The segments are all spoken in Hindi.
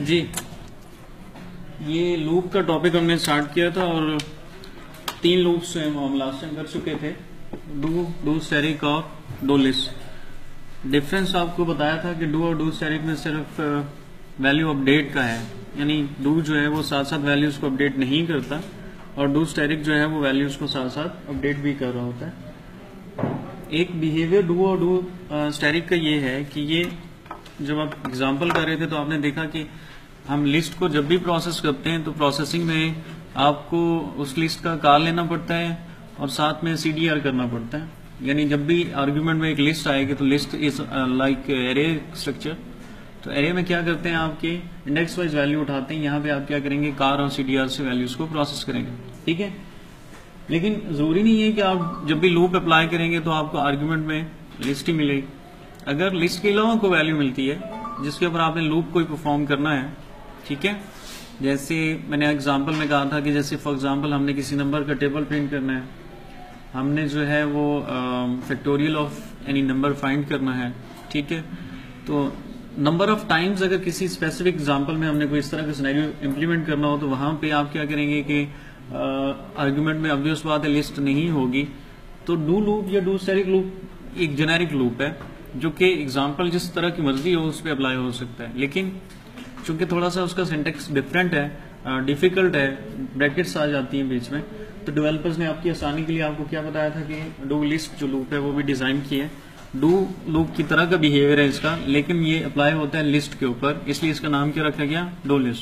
जी, ये लूप का टॉपिक हमने स्टार्ट किया था और 3 लूप्स हम लास्ट टाइम कर चुके थे, डू स्टैटिक और डू लिस्ट। डिफरेंस आपको बताया था कि डू और डू स्टैटिक में सिर्फ वैल्यू अपडेट का है, यानी डू जो है वो साथ साथ वैल्यूज को अपडेट नहीं करता और डू स्टैटिक जो है वो वैल्यूज को साथ साथ अपडेट भी कर रहा होता है। एक बिहेवियर डू और डू स्टैटिक का ये है कि ये जब आप एग्जांपल कर रहे थे तो आपने देखा कि हम लिस्ट को जब भी प्रोसेस करते हैं तो प्रोसेसिंग में आपको उस लिस्ट का कॉल लेना पड़ता है और साथ में CDR करना पड़ता है। यानी जब भी आर्ग्यूमेंट में एक लिस्ट आएगी तो list is like array structure. तो एरे में क्या करते हैं, आपके इंडेक्स वाइज वैल्यू उठाते हैं, यहाँ पे आप क्या करेंगे, कार और CDR से वैल्यूज को प्रोसेस करेंगे। ठीक है, लेकिन जरूरी नहीं है कि आप जब भी लूप अप्लाई करेंगे तो आपको आर्ग्यूमेंट में लिस्ट ही मिलेगी। अगर लिस्ट के अलावा कोई वैल्यू मिलती है जिसके ऊपर आपने लूप कोई परफॉर्म करना है, ठीक है, जैसे मैंने एग्जांपल में कहा था कि जैसे फॉर एग्जांपल हमने किसी नंबर का टेबल प्रिंट करना है, हमने जो है वो factorial of any number find करना है। ठीक है, तो नंबर ऑफ टाइम्स अगर किसी स्पेसिफिक एग्जांपल में हमने कोई इस तरह का सिनेरियो इंप्लीमेंट करना हो तो वहां पे आप क्या करेंगे कि आर्ग्यूमेंट में ऑब्वियस बात है लिस्ट नहीं होगी। तो डू लूप या डू स्टैटिक लूप एक जेनेरिक लूप है जो कि एग्जांपल जिस तरह की मर्जी हो उस पर अप्लाई हो सकता है, लेकिन चूंकि थोड़ा सा उसका सिंटेक्स डिफरेंट है, डिफिकल्ट है, ब्रैकेट्स आ जाती हैं बीच में, तो डेवलपर्स ने आपकी आसानी के लिए आपको क्या बताया था कि डू लिस्ट जो लूप है वो भी डिजाइन की है। डू लूप की तरह का बिहेवियर है इसका, लेकिन ये अप्लाई होता है लिस्ट के ऊपर, इसलिए इसका नाम क्या रखा गया, डू लिस्ट।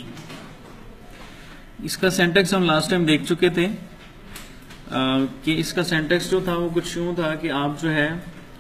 इसका सिंटेक्स हम लास्ट टाइम देख चुके थे कि इसका सिंटेक्स जो था वो कुछ यूं था कि आप जो है,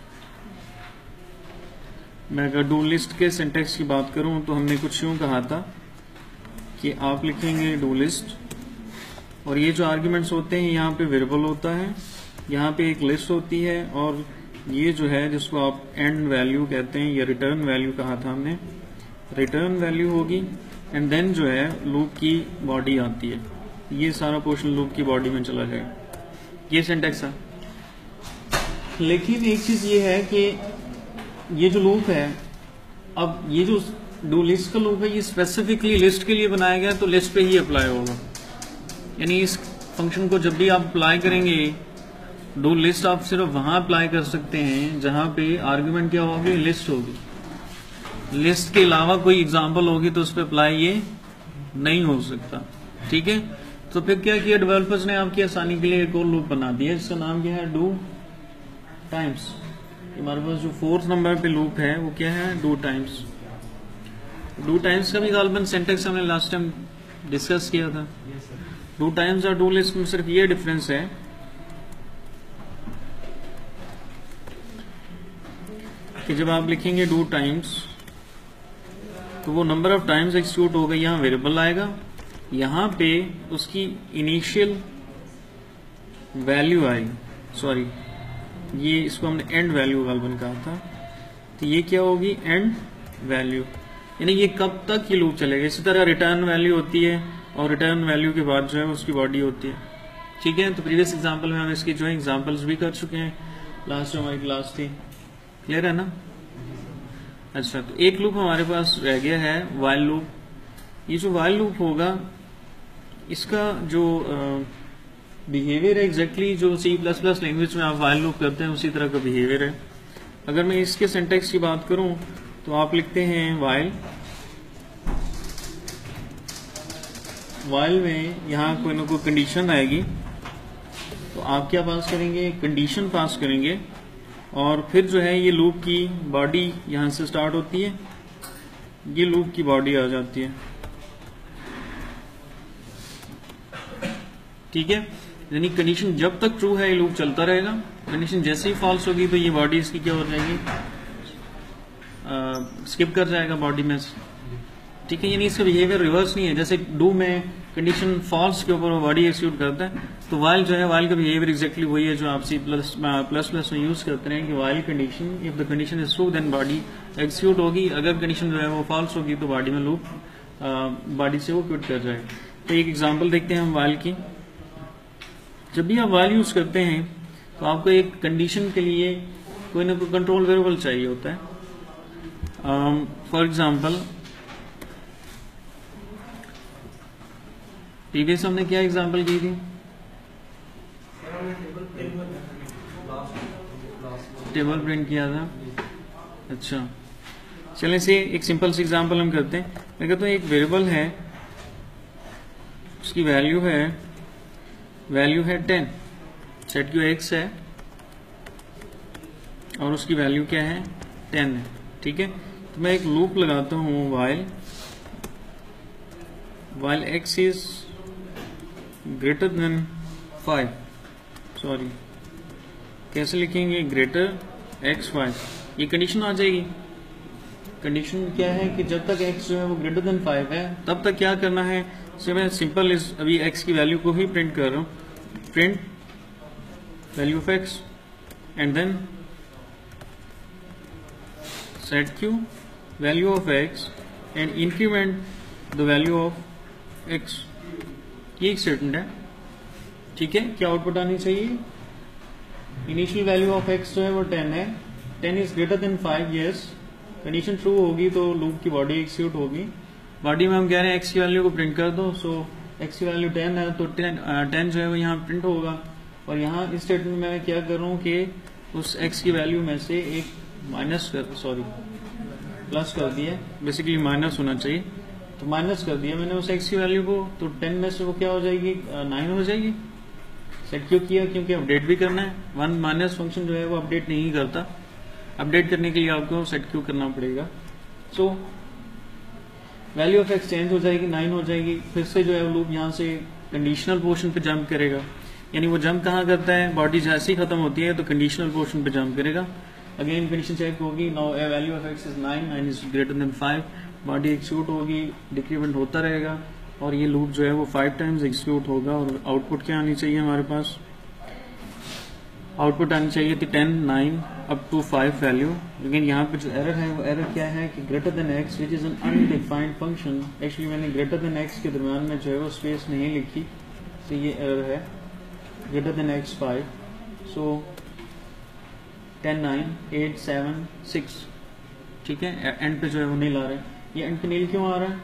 मैं अगर डू लिस्ट के सिंटेक्स की बात करूं तो हमने कुछ यूं कहा था कि आप लिखेंगे डू लिस्ट और ये जो आर्ग्यूमेंट्स होते हैं यहाँ पे वेरिएबल होता है, यहाँ पे एक लिस्ट होती है और ये जो है जिसको आप एंड वैल्यू कहते हैं या रिटर्न वैल्यू कहा था हमने, रिटर्न वैल्यू होगी एंड देन जो है लूप की बॉडी आती है, ये सारा पोर्शन लूप की बॉडी में चला जाएगा। ये सिंटेक्स है, लेकिन एक चीज ये है कि ये जो लूप है, अब ये जो डू लिस्ट का लूप है ये स्पेसिफिकली लिस्ट के लिए बनाया गया तो लिस्ट पे ही अप्लाई होगा। यानी इस फंक्शन को जब भी आप अप्लाई करेंगे डू लिस्ट आप सिर्फ वहां अप्लाई कर सकते हैं जहां पे आर्ग्यूमेंट क्या होगी, लिस्ट होगी। लिस्ट के अलावा कोई एग्जांपल होगी तो उस पर अप्लाई ये नहीं हो सकता। ठीक है, तो फिर क्या किया डेवलपर्स ने आपकी आसानी के लिए एक और लूप बना दिया जिसका नाम क्या है, डू टाइम्स। हमारे पास जो 4th नंबर पे लूप है वो क्या है, डू टाइम्स। डू टाइम्स का भी गालबन सिंटेक्स हमने लास्ट टाइम डिस्कस किया था। डू टाइम्स और डू लिस्ट में सिर्फ ये डिफरेंस है कि जब आप लिखेंगे डू टाइम्स तो वो नंबर ऑफ टाइम्स एक्सिक्यूट होगा, यहाँ वेरिएबल आएगा, यहाँ पे उसकी इनिशियल वैल्यू आएगी, सॉरी ये इसको हमने एंड वैल्यू गालबन कहा था, तो ये क्या होगी, एंड वैल्यू, यानी ये कब तक ये लूप चलेगा। इसी तरह रिटर्न वैल्यू होती है और रिटर्न वैल्यू के बाद जो है उसकी बॉडी होती है। ठीक है, तो प्रीवियस एग्जांपल में हम इसकी जो है एग्जांपल्स भी कर चुके हैं, लास्ट हमारी क्लास थी, क्लियर है ना। अच्छा, तो एक लूप हमारे पास रह गया है व्हाइल लूप। ये जो व्हाइल लूप होगा इसका जो बिहेवियर है एग्जैक्टली जो C++ लैंग्वेज में आप व्हाइल लूप करते हैं उसी तरह का बिहेवियर है। अगर मैं इसके सिंटेक्स की बात करूं तो आप लिखते हैं व्हाइल में यहाँ कोई ना कोई कंडीशन आएगी तो आप क्या पास करेंगे, कंडीशन पास करेंगे और फिर जो है ये लूप की बॉडी यहाँ से स्टार्ट होती है, ये लूप की बॉडी आ जाती है। ठीक है, यानी कंडीशन जब तक ट्रू है ये लूप चलता रहेगा, कंडीशन जैसे ही फॉल्स होगी तो ये बॉडी इसकी क्या हो जाएगी, स्किप कर जाएगा बॉडी में से। ठीक है, यानी इसका बिहेवियर रिवर्स नहीं है, जैसे डू में कंडीशन फॉल्स के ऊपर वो बॉडी एक्सिक्यूट करता है, तो वाइल जो है वाइल का बिहेवियर एग्जैक्टली वही है जो आप C++ में यूज करते हैं कि while condition if the condition is true then body execute होगी, अगर कंडीशन जो है वो फॉल्स होगी तो बॉडी में लूप बॉडी से वो क्विट कर जाएगा। तो एक एग्जाम्पल देखते हैं हम वाइल की। जब भी आप वाइल यूज करते हैं तो आपको एक कंडीशन के लिए कोई ना कोई कंट्रोल वेरिएबल चाहिए होता है। फॉर एग्जाम्पल प्रीवियस हमने क्या एग्जांपल की थी? टेबल प्रिंट किया था। अच्छा, चलिए से एक सिंपल सी एग्जांपल हम करते हैं। मैं कहता हूँ एक वेरिएबल है, उसकी वैल्यू है 10, सेट क्यू एक्स है और उसकी वैल्यू क्या है 10 है। ठीक है, तो मैं एक लूप लगाता हूँ while x is greater than 5, sorry कैसे लिखेंगे, ग्रेटर x 5, ये कंडीशन आ जाएगी। कंडीशन क्या है कि जब तक x जो है वो ग्रेटर देन 5 है तब तक क्या करना है, से मैं सिंपल इस अभी x की वैल्यू को ही प्रिंट कर रहा हूँ, print value of x and then set q value of x and increment the value of x। ये एक स्टेटमेंट है। ठीक है, क्या आउटपुट आनी चाहिए, इनिशियल वैल्यू ऑफ x जो है वो 10 है, 10 is greater than 5, yes, condition ट्रू होगी तो लूप की बॉडी एक्सिक्यूट होगी। बॉडी में हम कह रहे हैं x की वैल्यू को प्रिंट कर दो, सो x की वैल्यू 10 है तो 10 जो है वो यहाँ प्रिंट होगा। और यहाँ इस स्टेटमेंट में मैं क्या कर रहा हूँ कि उस x की वैल्यू में से एक प्लस कर दिया, बेसिकली माइनस होना चाहिए, तो माइनस कर दिया मैंने उस x की वैल्यू को, तो 10 में से वो क्या हो जाएगी 9 हो जाएगी। सेट क्यों किया, क्योंकि अपडेट भी करना है। 1 माइनस फंक्शन जो है वो अपडेट नहीं करता, अपडेट करने के लिए आपको सेट क्यू करना पड़ेगा। So value of x change हो जाएगी, 9 हो जाएगी। फिर से जो है लूप यहाँ से कंडीशनल पोर्शन पे जंप करेगा, यानी वो जंप कहाँ करता है, बॉडी जैसे ही खत्म होती है तो कंडीशनल पोर्शन पे जंप करेगा। अगेन कंडीशन चेक होगी, now value of x is 9 is greater than 5, body execute होगी, डिक्रीमेंट होता रहेगा और ये लूप जो है वो 5 टाइम्स एक्सिक्यूट होगा। और आउटपुट क्या आनी चाहिए हमारे पास, आउटपुट आनी चाहिए थी 10, 9 अप टू 5 वैल्यू। लेकिन यहाँ पे जो एरर है वो एरर क्या है कि greater than x which is an undefined function. Actually मैंने ग्रेटर देन x के दरम्यान में जो है वो स्पेस नहीं लिखी, तो ये एरर है, ग्रेटर देन x 5, सो 10, 9, 8, 7, 6। ठीक है, एंड पे जो है वो नील आ रहा है। ये एंड पे नील क्यों आ रहा है,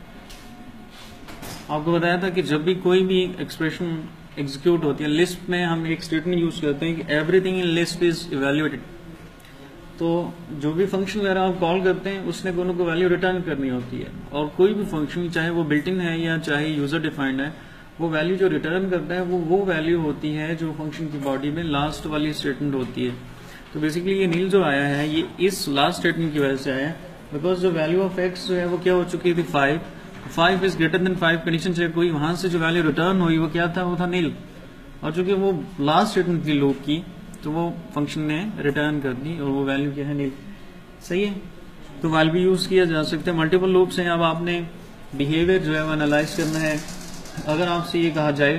आपको बताया था कि जब भी कोई भी एक्सप्रेशन एग्जीक्यूट होती है, लिस्ट में हम एक स्टेटमेंट यूज करते हैं कि everything in list is evaluated. तो जो भी फंक्शन वगैरह आप कॉल करते हैं उसने दोनों को वैल्यू रिटर्न करनी होती है, और कोई भी फंक्शन चाहे वो बिल्ट इन है या चाहे यूजर डिफाइंड है, वो वैल्यू जो रिटर्न करता है वो वैल्यू होती है जो फंक्शन की बॉडी में लास्ट वाली स्टेटमेंट होती है। तो बेसिकली ये नील जो आया है ये इस लास्ट स्टेटमेंट की वजह से आया है, बिकॉज जो वैल्यू ऑफ x जो है वो क्या हो चुकी थी 5 is greater than 5, condition check हुई, वहां से जो वैल्यू रिटर्न हुई वो क्या था, वो था नील। और चूंकि वो लास्ट स्टेटमेंट थी लूप की तो वो फंक्शन ने रिटर्न कर दी और वो वैल्यू क्या है नील। सही है, तो वाइल भी यूज किया जा सकता है। मल्टीपल लूप्स हैं, अब आपने बिहेवियर जो है वो एनालाइज करना है। अगर आपसे ये कहा जाए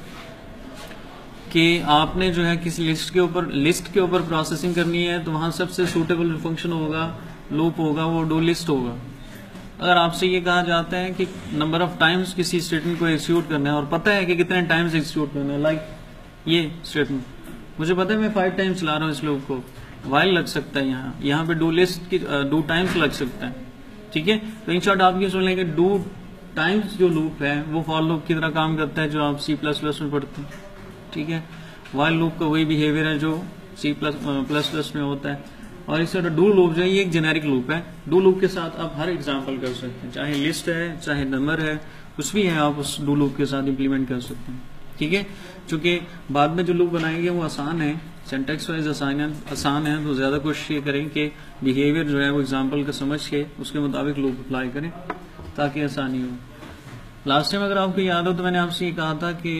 कि आपने जो है किसी लिस्ट के ऊपर प्रोसेसिंग करनी है, तो वहां सबसे सूटेबल फंक्शन होगा, लूप होगा, वो डू लिस्ट होगा। अगर आपसे ये कहा जाता है कि नंबर ऑफ टाइम्स किसी स्टेटमेंट को एक्सिक्यूट करना है और पता है कि कितने टाइम्स एक्सिक्यूट करना है, लाइक ये स्टेटमेंट मुझे पता है मैं 5 टाइम्स चला रहा हूँ इस लूप को, वाइल लग सकता है, यहाँ पे डू लिस्ट की डू टाइम्स लग सकता है। ठीक है, तो इन शॉर्ट आप ये सुन लेंगे डू टाइम्स जो लूप है वो फॉर लूप की तरह काम करता है जो आप C++ में पढ़ते हैं। ठीक है, वाइल लूप का वही बिहेवियर है जो C++ में होता है। और इस तरह डू लूप जो है ये एक जेनेरिक लूप है। डू लूप के साथ आप हर एग्जांपल कर सकते हैं, चाहे लिस्ट है चाहे नंबर है, कुछ भी है आप उस डू लूप के साथ इंप्लीमेंट कर सकते हैं। ठीक है, चूंकि बाद में जो लूप बनाएंगे वो आसान है, सिंटैक्स वाइज आसान है, तो ज्यादा कोशिश ये करें कि बिहेवियर जो है वो एग्जाम्पल का समझ के उसके मुताबिक लूप अप्लाई करें ताकि आसानी हो। लास्ट टाइम अगर आपको याद हो तो मैंने आपसे ये कहा था कि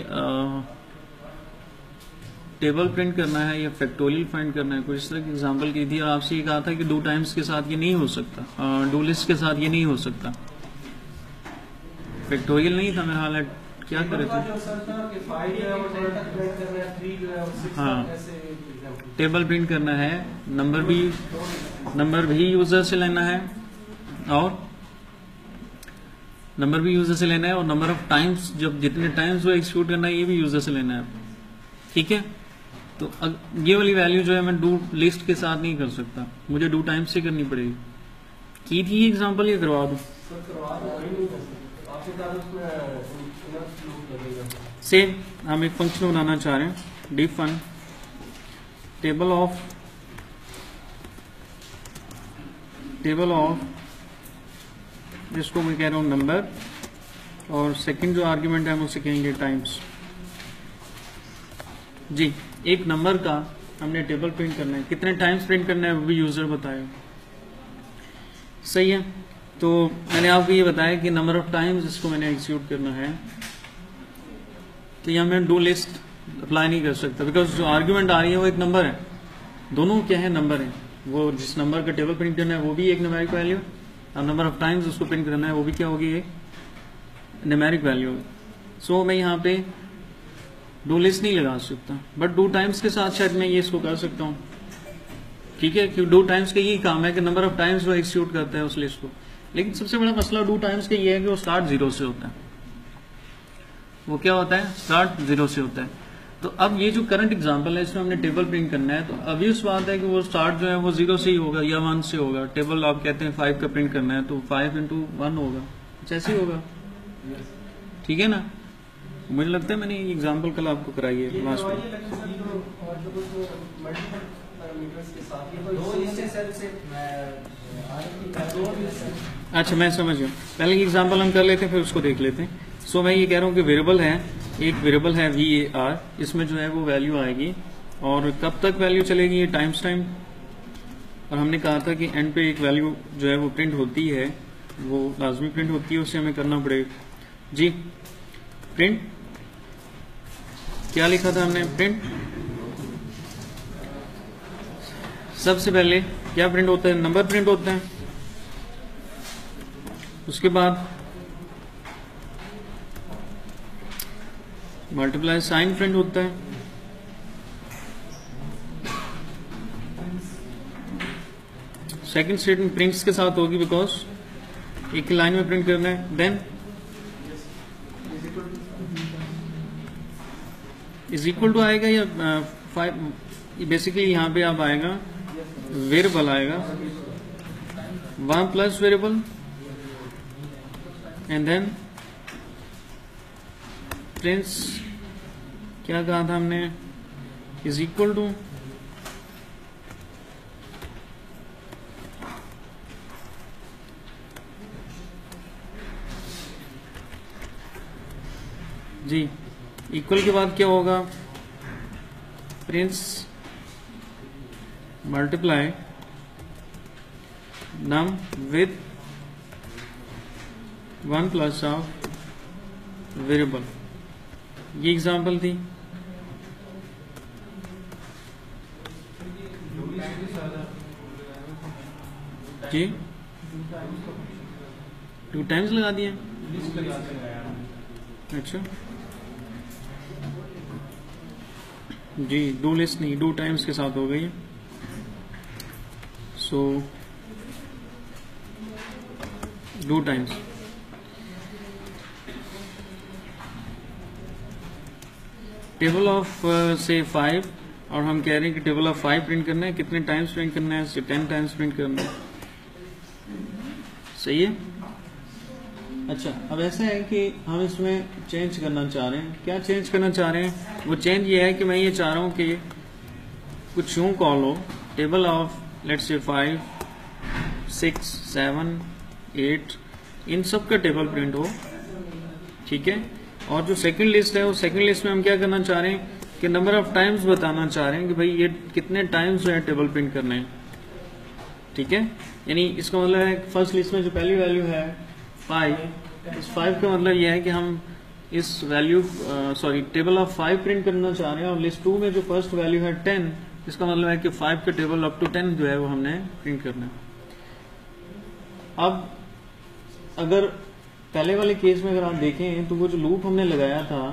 टेबल प्रिंट करना है या फैक्टोरियल फाइंड करना है, कुछ इस तरह की एग्जांपल की थी, और आपसे ये कहा था कि डू टाइम्स के साथ ये नहीं हो सकता, डू लिस्ट के साथ ये नहीं हो सकता। फैक्टोरियल नहीं था मेरा हाल है, क्या करे थे, हाँ टेबल प्रिंट करना है, नंबर भी यूजर से लेना है और नंबर ऑफ टाइम्स जब जितने टाइम्स वो एक्सिक्यूट करना है ये भी यूजर से लेना है। ठीक है, तो ये वाली वैल्यू जो है मैं डू लिस्ट के साथ नहीं कर सकता, मुझे डू टाइम से करनी पड़ेगी। की थी एग्जांपल, ये करवा दूं? से हम एक फंक्शन बनाना चाह रहे हैं, डिफाइन टेबल ऑफ जिसको मैं कह रहा हूं नंबर, और सेकंड जो आर्ग्यूमेंट है हम उसे कहेंगे टाइम्स। जी, एक नंबर का हमने टेबल प्रिंट करना है, कितने टाइम्स प्रिंट करना है वो भी यूजर बताएगा। सही है, तो मैंने आपको ये बताया कि नंबर ऑफ टाइम्स इसको मैंने एग्जीक्यूट करना है, तो यहाँ मैं डू लिस्ट अप्लाई नहीं कर सकता, बिकॉज जो आर्ग्यूमेंट आ रही है वो एक नंबर है, दोनों क्या है नंबर है। वो जिस नंबर का टेबल प्रिंट करना है वो भी एक न्यूमेरिक वैल्यू, और नंबर ऑफ टाइम्स उसको प्रिंट करना है वो भी क्या होगी, एक न्यूमेरिक वैल्यू होगी। सो मैं यहाँ पे डू लिस्ट नहीं लगा सकता, बट डू टाइम्स के साथ शायद मैं ये इसको कर सकता हूँ, ठीक है, क्योंकि डू टाइम्स का यही काम है कि नंबर ऑफ टाइम्स वो एक्सिक्यूट करता है उस लिस्ट को। लेकिन सबसे बड़ा मसला डू टाइम्स का ये है कि वो स्टार्ट 0 से होता है, वो क्या होता है, स्टार्ट 0 से होता है। तो अब ये जो करंट एग्जांपल है इसमें हमने टेबल प्रिंट करना है, तो अभी उस बात है कि वो स्टार्ट जो है वो 0 से ही होगा या 1 से होगा। टेबल आप कहते हैं 5 का प्रिंट करना है तो 5 into 1 होगा, कुछ ऐसे ही होगा, ठीक है ना। मुझे लगता है मैंने ये एग्जांपल कल आपको कराई है लास्ट में। अच्छा, मैं समझ गया, पहले एग्जांपल हम कर लेते हैं फिर उसको देख लेते हैं। सो मैं ये कह रहा हूँ कि वेरिएबल है, एक वेरिएबल है VAR, इसमें जो है वो वैल्यू आएगी, और कब तक वैल्यू चलेगी, ये टाइम्स टाइम। और हमने कहा था कि एंड पे एक वैल्यू जो है वो प्रिंट होती है, वो लाजमी प्रिंट होती है, उसे हमें करना पड़ेगा। जी, प्रिंट क्या लिखा था हमने, प्रिंट सबसे पहले क्या प्रिंट होता है, नंबर प्रिंट होता है, उसके बाद मल्टीप्लाई साइन प्रिंट होता है, सेकंड स्टेटमेंट प्रिंट्स के साथ होगी बिकॉज एक ही लाइन में प्रिंट करना है। देन इज इक्वल टू आएगा या 5, बेसिकली यहाँ पे आप आएगा वेरिएबल आएगा 1 plus variable, and then prints क्या कहा था हमने, इज इक्वल टू जी, इक्वल के बाद क्या होगा, prints multiply num with 1 plus of variable. ये एग्जांपल थी। जी, 2 टाइम्स लगा दिए, अच्छा जी, डू लिस्ट नहीं, डू टाइम्स के साथ हो गई। सो डू टाइम्स, टेबल ऑफ से 5, और हम कह रहे हैं कि टेबल ऑफ 5 प्रिंट करना है, कितने टाइम्स प्रिंट करना है, 10 टाइम्स प्रिंट करना है, सही है। अच्छा, अब ऐसा है कि हम इसमें चेंज करना चाह रहे हैं, क्या चेंज करना चाह रहे हैं, वो चेंज ये है कि मैं ये चाह रहा हूं कि कुछ यूं कॉल हो, टेबल ऑफ लेट्स से 5, 6, 7, 8, इन सब का टेबल प्रिंट हो, ठीक है। और जो सेकंड लिस्ट है, वो सेकंड लिस्ट में हम क्या करना चाह रहे हैं कि नंबर ऑफ टाइम्स बताना चाह रहे हैं कि भाई ये कितने टाइम्स जो है टेबल प्रिंट करना है, ठीक है। यानी इसका मतलब है फर्स्ट लिस्ट में जो पहली वैल्यू है 5, इस 5 का मतलब यह है कि हम इस वैल्यू टेबल ऑफ 5 प्रिंट करना चाह रहे हैं, और लिस्ट 2 में जो फर्स्ट वैल्यू है 10, इसका मतलब है कि 5 का टेबल अप टू 10 जो है वो हमने प्रिंट करना है। अब अगर पहले वाले केस में अगर आप देखें तो वो जो लूप हमने लगाया था,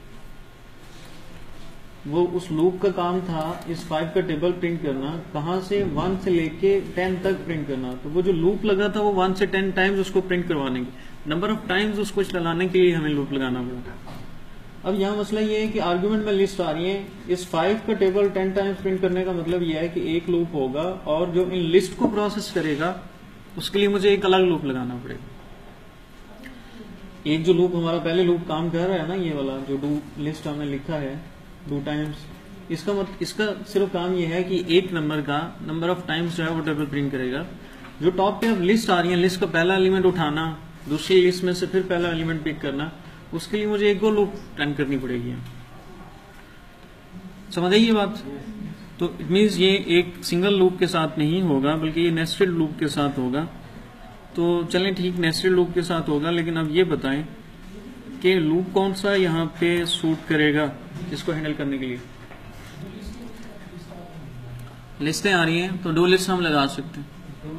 वो उस लूप का काम था इस 5 का टेबल प्रिंट करना, कहां से 1 से लेके 10 तक प्रिंट करना। तो वो जो लूप लगा था वो 1 से 10 टाइम्स उसको प्रिंट करवाने की, नंबर ऑफ टाइम्स उसको चलाने के लिए हमें लूप लगाना पड़ा। अब यहाँ मसला ये है कि आर्ग्यूमेंट में लिस्ट आ रही है, इस 5 का टेबल 10 टाइम्स प्रिंट करने का मतलब यह है कि एक लूप होगा, और जो इन लिस्ट को प्रोसेस करेगा उसके लिए मुझे एक अलग लूप लगाना पड़ेगा। एक जो लूप हमारा पहले लूप काम कर रहा है ना, ये वाला जो डू लिस्ट हमने लिखा है डू टाइम्स, इसका सिर्फ काम ये है कि एक नंबर का नंबर ऑफ टाइम्स जो है वो टेबल प्रिंट करेगा। जो टॉप पे अब लिस्ट आ रही है, लिस्ट का पहला एलिमेंट उठाना, दूसरी लिस्ट में से फिर पहला एलिमेंट पिक करना, उसके लिए मुझे एक गो लूप रन करनी पड़ेगी। समझ आई ये बात? तो इट मीन्स ये एक सिंगल लूप के साथ नहीं होगा, बल्कि ये नेस्टेड लूप के साथ होगा। तो चलें ठीक, नेस्टेड लूप के साथ होगा, लेकिन अब ये बताएं कि लूप कौन सा यहाँ पे सूट करेगा इसको हैंडल करने के लिए। लिस्टें आ रही हैं तो डू लिस्ट हम लगा सकते हैं।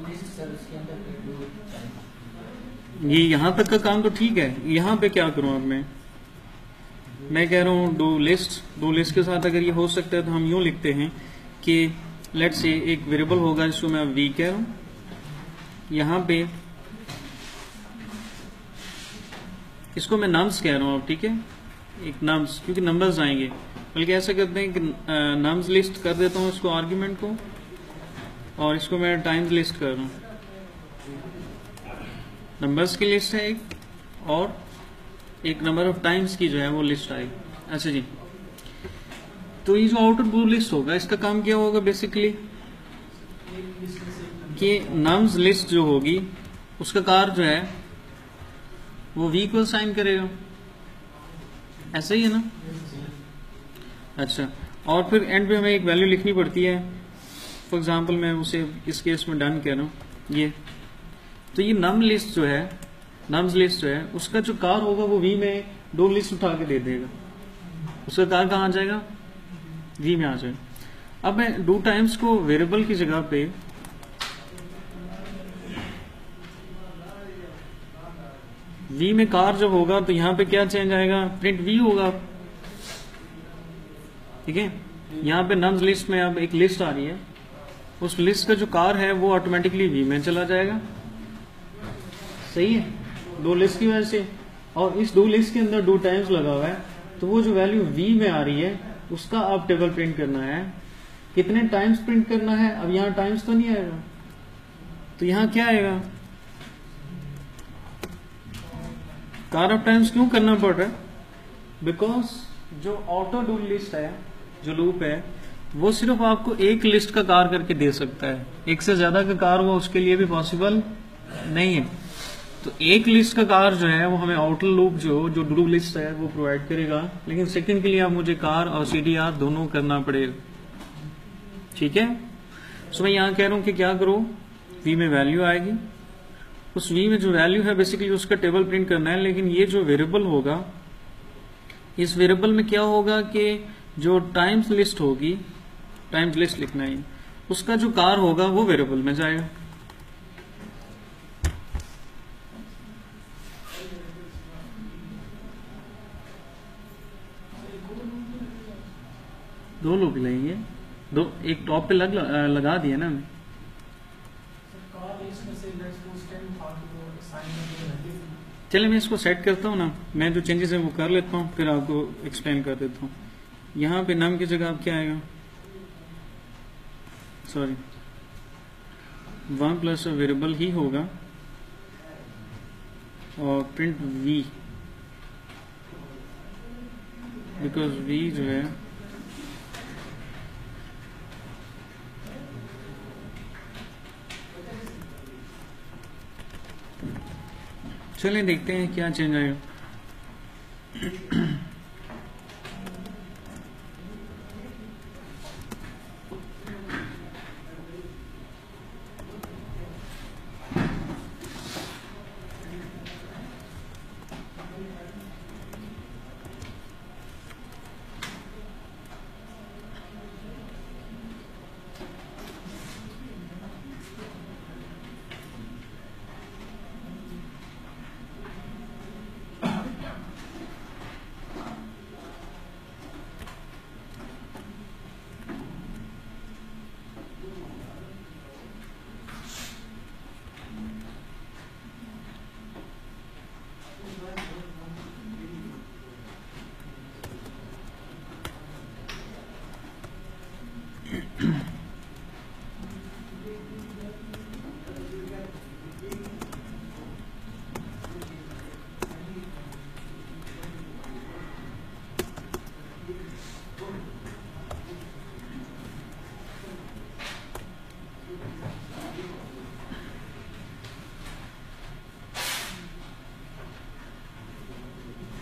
ये यहां तक का काम तो ठीक है, यहां पे क्या करूं अब मैं कह रहा हूं डू लिस्ट के साथ अगर ये हो सकता है तो हम यूं लिखते हैं कि लेट्स से एक वेरिएबल होगा जिसको मैं वी कह रहा हूं, यहां पे इसको मैं नम्स कह रहा हूं अब, ठीक है, एक नम्स, क्योंकि नंबर्स आएंगे, बल्कि ऐसा करते हैं कि नम्स लिस्ट कर देता हूं इसको आर्ग्यूमेंट को, और इसको मैं टाइम्स लिस्ट कर रहा हूं। नंबर्स की लिस्ट है एक, और एक नंबर ऑफ टाइम्स की जो है वो लिस्ट आएगी। अच्छा जी, तो ये जो आउटर डू लिस्ट होगा इसका काम क्या होगा बेसिकली कि नम्स लिस्ट जो होगी उसका कार जो है वो वी को असाइन करेगा, ऐसा ही है ना। अच्छा, और फिर एंड पे हमें एक वैल्यू लिखनी पड़ती है, फॉर एग्जांपल मैं उसे इस केस में डन कह रहा हूं ये। तो ये नम्स लिस्ट जो है उसका जो कार होगा वो वी में डू लिस्ट उठा के दे देगा, उसका कार कहां आ जाएगा, वी में आ जाएगा। अब मैं डू टाइम्स को वेरिएबल की जगह पे वी में कार जब होगा तो यहां पे क्या चेंज आएगा, प्रिंट वी होगा, ठीक है। यहां पे नम्स लिस्ट में अब एक लिस्ट आ रही है, उस लिस्ट का जो कार है वो ऑटोमेटिकली वी में चला जाएगा, सही है, डू लिस्ट की वजह से। और इस डू लिस्ट के अंदर डू टाइम्स लगा हुआ है, तो वो जो वैल्यू वी में आ रही है उसका आप टेबल प्रिंट करना है, कितने टाइम्स प्रिंट करना है। अब यहां टाइम्स तो नहीं आएगा, तो यहां क्या आएगा, कार ऑफ टाइम्स क्यों करना पड़ रहा है, बिकॉज जो ऑटो डू लिस्ट है, जो लूप है, वो सिर्फ आपको एक लिस्ट का कार करके दे सकता है, एक से ज्यादा का कार वो उसके लिए भी पॉसिबल नहीं है। तो एक लिस्ट का कार जो है वो हमें आउटर लूप जो डू लिस्ट है वो प्रोवाइड करेगा, लेकिन सेकंड के लिए अब मुझे कार और सीडीआर दोनों करना पड़ेगा, ठीक है। सो मैं यहां कह रहा हूं कि क्या करो, वी में वैल्यू आएगी, उस वी में जो वैल्यू है बेसिकली उसका टेबल प्रिंट करना है, लेकिन ये जो वेरिएबल होगा, इस वेरिएबल में क्या होगा कि जो टाइम्स लिस्ट होगी, टाइम्स लिस्ट लिखना है, उसका जो कार होगा वो वेरिएबल में जाएगा। दो लोग लेंगे, दो एक टॉप पे लगा दिया ना हमने। चलिए मैं इसको सेट करता हूँ ना, मैं जो चेंजेस है वो कर लेता हूँ, फिर आपको एक्सप्लेन कर देता हूँ। यहाँ पे नम की जगह अब क्या आएगा, सॉरी 1 प्लस वेरिएबल ही होगा, और प्रिंट वी, बिकॉज वी जो है चलिए देखते हैं क्या चेंज आएगा।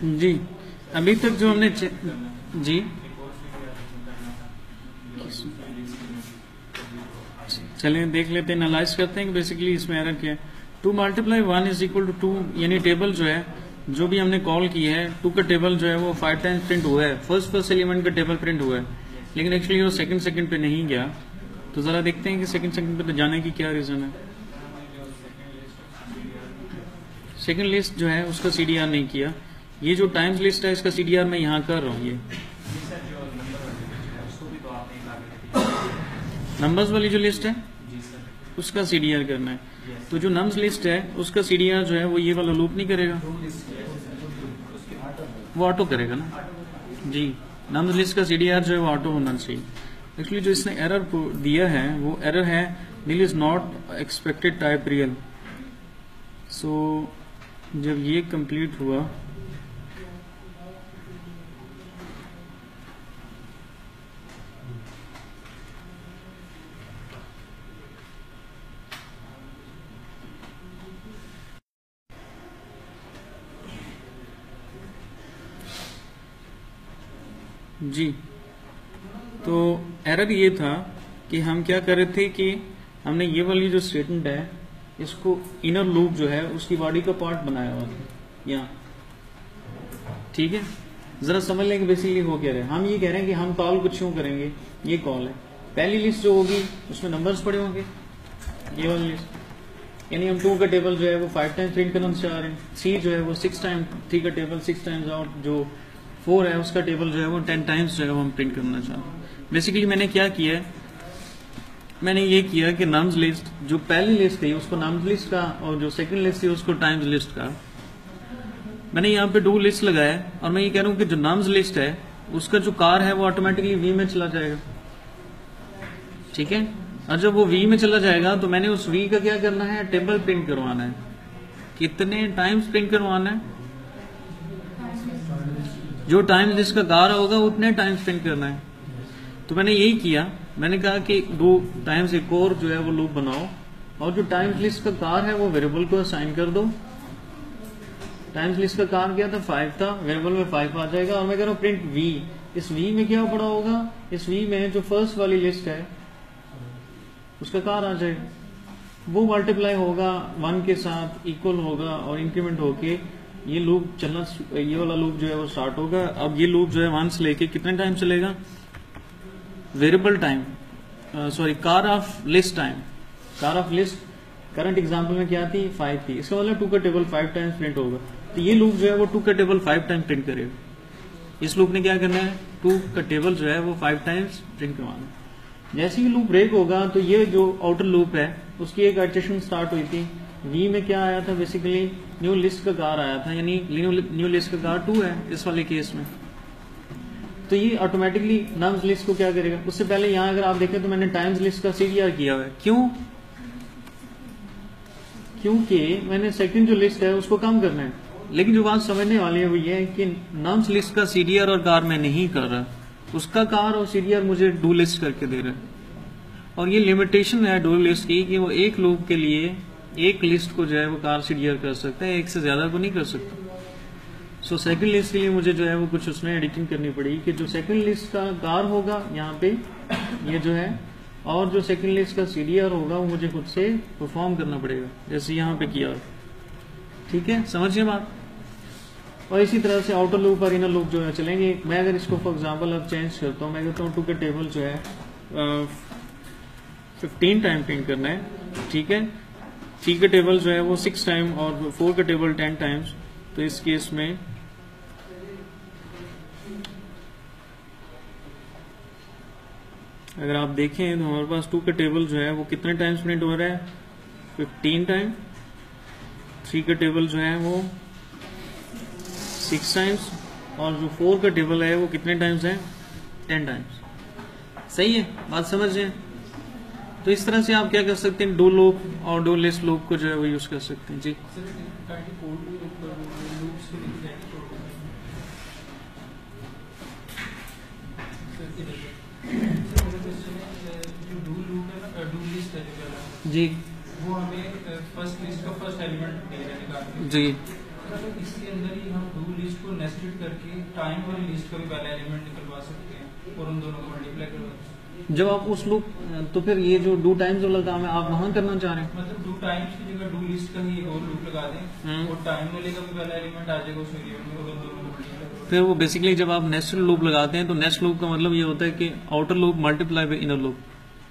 जी अभी तक जो हमने जी चलिए देख लेते हैं, एनालाइज करते हैं कि बेसिकली इसमें एरर क्या है। 2 मल्टीप्लाई 1 इज इक्वल टू 2, यानी टेबल जो है जो भी हमने कॉल की है 2 का टेबल जो है वो 5 टाइम्स प्रिंट हुआ है, फर्स्ट एलिमेंट का टेबल प्रिंट हुआ है, लेकिन एक्चुअली वो सेकंड पे नहीं गया। तो जरा देखते हैं कि सेकंड पे तो जाने की क्या रीजन है। सेकंड लिस्ट जो है उसका सीडीआर नहीं किया। ये जो टाइम्स लिस्ट है इसका सीडीआर मैं यहाँ कर रहा हूँ। ये नंबर्स वाली जो लिस्ट है उसका सीडीआर करना है। तो जो नम्स लिस्ट है उसका सीडीआर जो है वो ये वाला लूप नहीं करेगा, वो ऑटो करेगा ना जी। नम्स लिस्ट का सीडीआर जो है वो ऑटो होना चाहिए। एक्चुअली जो इसने एरर दिया है वो एरर है nil is not expected type real. So जब ये कंप्लीट हुआ जी, तो एरर ये था कि हम क्या कर रहे थे कि हमने ये वाली जो स्टेटमेंट है इसको इनर लूप जो है उसकी बॉडी का पार्ट बनाया हुआ था यहाँ, ठीक है। जरा समझ लेंगे बेसिकली हो क्या रहे हैं। हम ये कह रहे हैं कि हम कॉल कुछ क्यों करेंगे, ये कॉल है। पहली लिस्ट जो होगी उसमें नंबर्स पड़े होंगे, ये वाली लिस्ट, यानी हम 2 का टेबल जो है वो 5 टाइम्स प्रिंट करना चाह रहे हैं। सी जो है वो 6 टाइम, 3 का टेबल 6 टाइम्स, और जो 4 है उसका टेबल जो है वो 10 टाइम्स जो है वो हम प्रिंट करना चाह रहे हैं। बेसिकली मैंने क्या किया है, मैंने ये किया कि नम्स लिस्ट जो पहली लिस्ट थी उसको नम्स लिस्ट का, और जो सेकंड लिस्ट थी उसको टाइम्स लिस्ट का। मैंने यहाँ पे 2 लिस्ट लगाया और मैं ये कह रहा हूँ कि जो नम्स लिस्ट है उसका जो कार है वो ऑटोमेटिकली वी में चला जाएगा, ठीक है। और जब वो वी में चला जाएगा तो मैंने उस वी का क्या करना है, टेबल प्रिंट करवाना है। कितने टाइम्स प्रिंट करवाना है, जो टाइम्स जिसका कार होगा उतने टाइम्स प्रिंट करना है। तो मैंने यही किया, मैंने कहा कि 2 टाइम्स एक और जो है वो लूप बनाओ, और जो टाइम्स लिस्ट का कार है वो वेरिएबल को असाइन कर दो। टाइम्स लिस्ट का कार क्या था, 5 था, वेरिएबल में 5 आ जाएगा। और मैं कह रहा हूँ प्रिंट वी, इस वी में क्या पड़ा होगा, इस वी में जो फर्स्ट वाली लिस्ट है उसका कार आ जाएगा, वो मल्टीप्लाई होगा 1 के साथ, इक्वल होगा और इंक्रीमेंट होके ये लूप चलना, ये वाला लूप जो है वो स्टार्ट होगा। अब ये लूप जो है 1 से लेके कितने टाइम चलेगा, variable time, sorry car of list time. Car of list current example में क्या थी, 5 थी, इसका मतलब 2 का टेबल 5 टाइम्स प्रिंट होगा। तो ये लूप जो है वो 2 का टेबल 5 टाइम्स प्रिंट करेगा। इस लूप ने क्या करना है, 2 का टेबल जो है वो 5 टाइम्स प्रिंट करवाना है। जैसे ही लूप ब्रेक होगा तो ये जो आउटर लूप है उसकी एक इटरेशन स्टार्ट हुई थी। वी में क्या आया था, बेसिकली न्यू लिस्ट का कार आया था, यानी न्यू लिस्ट का कार 2 है इस वाले केस में। तो ये ऑटोमेटिकली नम्स लिस्ट को क्या करेगा, उससे पहले यहाँ अगर आप देखें तो मैंने टाइम्स लिस्ट का सीडीआर किया हुआ है। क्यों, क्योंकि मैंने सेकंड जो लिस्ट है उसको कम करना है। लेकिन जो बात समझने वाली है वो ये है कि नम्स लिस्ट का सीडीआर और कार मैं नहीं कर रहा, उसका कार और सीडीआर मुझे डू लिस्ट करके दे रहा है। और ये लिमिटेशन है डू लिस्ट की कि वो एक लूप के लिए एक लिस्ट को जो है वो कार सीडीआर कर सकता है, एक से ज्यादा को नहीं कर सकता। सो सेकंड लिस्ट के लिए मुझे जो है वो कुछ उसमें एडिटिंग करनी पड़ेगी कि जो सेकंड लिस्ट का कार होगा यहाँ पे ये जो है, और जो सेकंड लिस्ट का सीडीआर होगा वो मुझे खुद से परफॉर्म करना पड़ेगा, जैसे यहाँ पे किया। ठीक है, समझिए बात। और इसी तरह से आउटर लूप और इनर लूप जो है चलेंगे। मैं अगर इसको फॉर एग्जांपल अब चेंज करता हूँ, मैं कहता हूँ 2 का टेबल जो है 15 टाइम प्रिंट करना है, ठीक है। 3 का टेबल जो है वो 6 टाइम और 4 का टेबल 10 टाइम्स। तो इस केस में अगर आप देखें तो हमारे पास 2 का टेबल जो है वो कितने टाइम्स प्रिंट हो रहा है, 15 टाइम। 3 का टेबल जो है वो 6 टाइम्स, और जो 4 का टेबल है वो कितने टाइम्स है, 10 टाइम्स। सही है, बात समझ रहे हैं। तो इस तरह से आप क्या कर सकते हैं, डू लूप और डू लिस्ट लूप को जो है वो यूज कर सकते हैं जी। जी वो हमें फर्स्ट लिस्ट का फर्स्ट एलिमेंट दे रहा है जी इसके अंदर ही हम डू लिस्ट को नेस्टेड करके टाइम वाली लिस्ट का भी पहला एलिमेंट निकलवा सकते हैं और उन दोनों को मल्टीप्लाई करवा सकते हैं। जब आप उस लूप, तो फिर ये जो डू टाइम्स वाला काम है आप वहां करना चाह रहे हैं? मतलब डू टाइम्स की जगह डू लिस्ट का ही एक और लूप लगा दें और टाइम वाले का भी पहला एलिमेंट आ जाएगा उस वेरिएबल में और उन दोनों को मल्टीप्लाई करवा। फिर वो बेसिकली जब आप नेस्टेड लूप लगाते हैं तो नेक्स्ट लूप का मतलब ये होता है कि outer loop multiply by inner loop,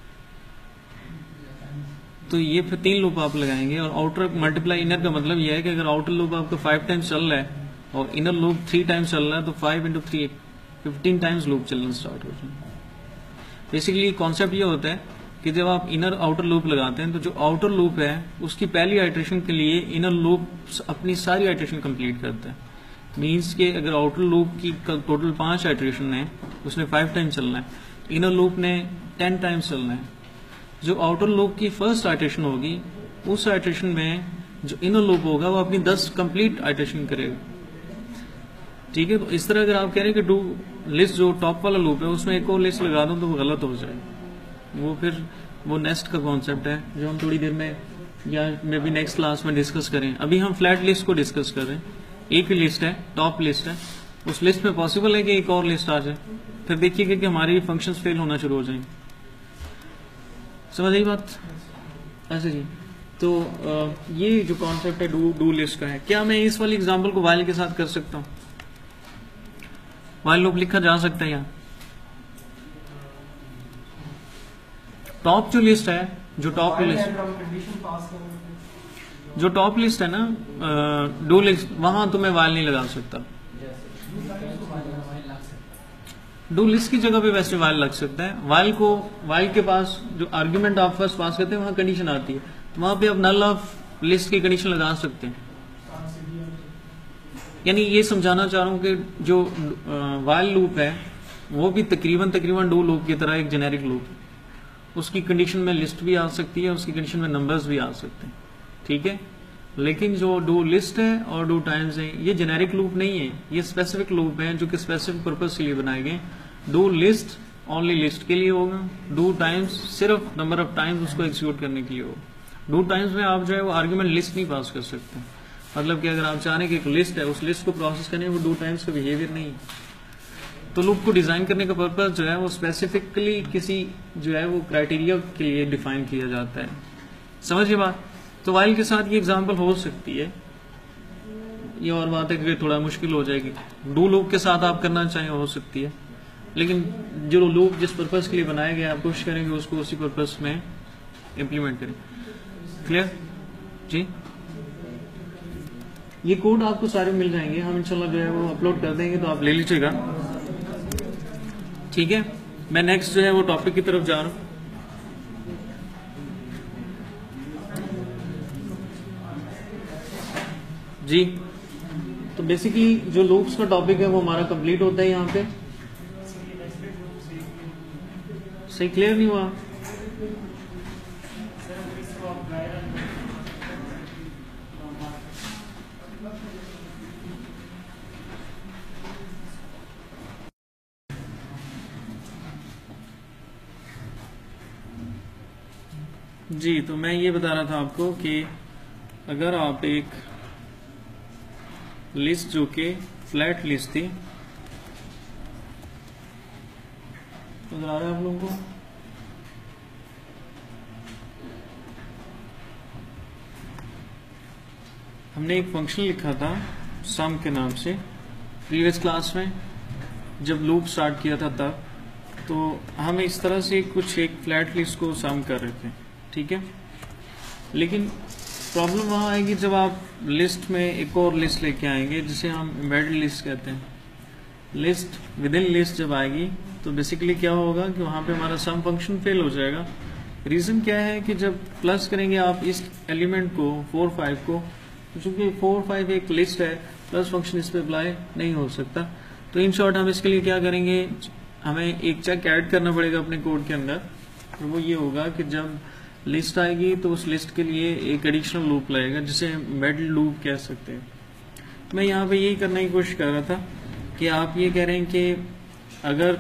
तो ये फिर 3 लूप आप लगाएंगे और आउटर मल्टीप्लाई इनर का मतलब ये है कि अगर आउटर लूप आपका 5 टाइम्स चल रहा है और इनर लूप 3 टाइम्स चल रहा है तो 5 × 3 15 टाइम्स लूप चलना स्टार्ट हो जाए। बेसिकली कॉन्सेप्ट ये होता है कि जब आप इनर आउटर लूप लगाते हैं तो जो आउटर लूप है उसकी पहली आइटरेशन के लिए इनर लूप अपनी सारी आइटरेशन कंप्लीट करता है। मीन्स के अगर आउटर लूप की टोटल 5 आइटरेशन है, उसने 5 टाइम्स चलना है, इनर लूप ने 10 टाइम्स चलना है। जो आउटर लूप की फर्स्ट आइटरेशन होगी उस आइटरेशन में जो इनर लूप होगा वो अपनी 10 कंप्लीट आइटरेशन करेगा। ठीक है, तो इस तरह अगर आप कह रहे हैं कि डू लिस्ट जो टॉप वाला लूप है उसमें एक और लिस्ट लगा दो तो वो गलत हो जाएगा। वो फिर वो नेक्स्ट का कॉन्सेप्ट है जो हम थोड़ी देर में या मे बी नेक्स्ट क्लास में डिस्कस करें। अभी हम फ्लैट लिस्ट को डिस्कस कर रहे हैं। एक ही लिस्ट है, टॉप लिस्ट है, उस लिस्ट में पॉसिबल है कि एक और लिस्ट आ जाए, फिर देखिएगा कि हमारी फंक्शंस फेल होना शुरू हो जाएंगे। समझ आई बात? ऐसे जी। तो ये जो कॉन्सेप्ट है डू लिस्ट का है, क्या मैं इस वाली एग्जांपल को वाइल के साथ कर सकता हूँ? वाइल लूप लिखा जा सकता है यहाँ। टॉप जो लिस्ट है, जो टॉप लिस्ट है ना डू लिस्ट, वहां तो मैं वाइल नहीं लगा सकता। डू लिस्ट की जगह पे वैसे वाइल लग सकता है। वाइल के पास जो आर्ग्यूमेंट आप फर्स्ट पास करते हैं वहां कंडीशन आती है, तो वहां पे आप नल ऑफ लिस्ट की कंडीशन लगा सकते हैं। यानी ये समझाना चाह रहा हूं कि जो वाइल लूप है वो भी तकरीबन डू लूप की तरह एक जेनेरिक लूप है। उसकी कंडीशन में लिस्ट भी आ सकती है, उसकी कंडीशन में नंबर्स भी आ सकते हैं। ठीक है, लेकिन जो डू लिस्ट है और डू टाइम्स है ये जेनेरिक लूप नहीं है, ये स्पेसिफिक लूप है जो कि स्पेसिफिक पर्पज के लिए बनाए गए। डू लिस्ट ओनली लिस्ट के लिए होगा, डू टाइम्स सिर्फ नंबर ऑफ टाइम्स उसको एक्सिक्यूट करने के लिए होगा। डू टाइम्स में आप जो है वो आर्ग्यूमेंट लिस्ट नहीं पास कर सकते। मतलब कि अगर आप चाह रहे हैं कि एक लिस्ट है, उस लिस्ट को प्रोसेस करने वो डू टाइम्स का बिहेवियर नहीं है। तो लूप को डिजाइन करने का पर्पज जो है वो स्पेसिफिकली किसी जो है वो क्राइटेरिया के लिए डिफाइन किया जाता है। समझिए बात? तो वाइल के साथ ये एग्जांपल हो सकती है। ये और बात है कि थोड़ा मुश्किल हो जाएगी। डू लूप के साथ आप करना चाहें हो सकती है, लेकिन जो लूप जिस पर्पज के लिए बनाया गया आप कोशिश करेंगे उसको उसी पर्पज में इम्प्लीमेंट करें। क्लियर जी? ये कोड आपको सारे मिल जाएंगे, हम इंशाल्लाह जो है वो अपलोड कर देंगे, तो आप ले लीजिएगा। ठीक है, मैं नेक्स्ट जो है वो टॉपिक की तरफ जा रहा हूं। जी, तो बेसिकली जो लूप्स का टॉपिक है वो हमारा कंप्लीट होता है यहाँ पे। सही क्लियर नहीं हुआ? जी, तो मैं ये बता रहा था आपको कि अगर आप एक लिस्ट जो कि फ्लैट लिस्ट थी, नजर आ रहा है आप लोगों को? हमने एक फंक्शन लिखा था सम के नाम से प्रीवियस क्लास में, जब लूप स्टार्ट किया था तब। तो हम इस तरह से कुछ एक फ्लैट लिस्ट को सम कर रहे थे, ठीक है। लेकिन प्रॉब्लम वहां आएगी जब आप लिस्ट में एक और लिस्ट लेके आएंगे जिसे हम एम्बेडेड लिस्ट कहते हैं। लिस्ट विद इन लिस्ट जब आएगी तो बेसिकली क्या होगा कि वहां पे हमारा सम फंक्शन फेल हो जाएगा। रीजन क्या है कि जब प्लस करेंगे आप इस एलिमेंट को 4, 5 को, चूंकि 4, 5 एक लिस्ट है, प्लस फंक्शन इस पे अप्लाई नहीं हो सकता। तो इन शॉर्ट हम इसके लिए क्या करेंगे, हमें एक चेक ऐड करना पड़ेगा अपने कोड के अंदर, और वो ये होगा कि जब लिस्ट आएगी तो उस लिस्ट के लिए एक एडिशनल लूप लगेगा जिसे एम्बेडेड लूप कह सकते हैं। मैं यहाँ पे यही करने की कोशिश कर रहा था कि आप ये कह रहे हैं कि अगर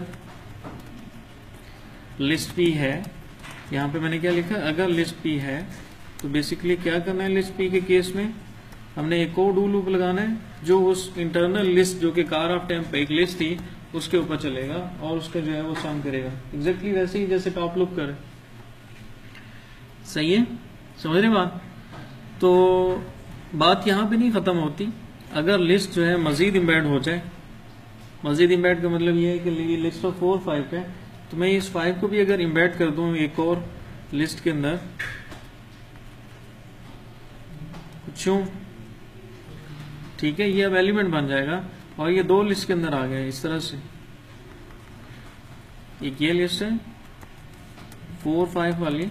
लिस्ट पी है, यहाँ पे मैंने क्या लिखा, अगर लिस्ट पी है तो बेसिकली क्या करना है लिस्ट पी के केस में, हमने एक और डू लूप लगाना है जो उस इंटरनल लिस्ट जो कि कार ऑफ टेम्प एक लिस्ट थी उसके ऊपर चलेगा और उसका जो है वो सम करेगा एग्जैक्टली वैसे ही जैसे टॉप लूप करे। सही है, समझ रहे बात? तो बात यहां पे नहीं खत्म होती। अगर लिस्ट जो है मजीद इम्बेड हो जाए, मजीद इम्बेड का मतलब ये है कि ये लिस्ट ऑफ 4 5 है, तो मैं इस 5 को भी अगर इम्बेड कर दूं एक और लिस्ट के अंदर कुछ यूं, ठीक है, ये अब एलिमेंट बन जाएगा और ये 2 लिस्ट के अंदर आ गया इस तरह से। एक ये लिस्ट है 4 5 वाली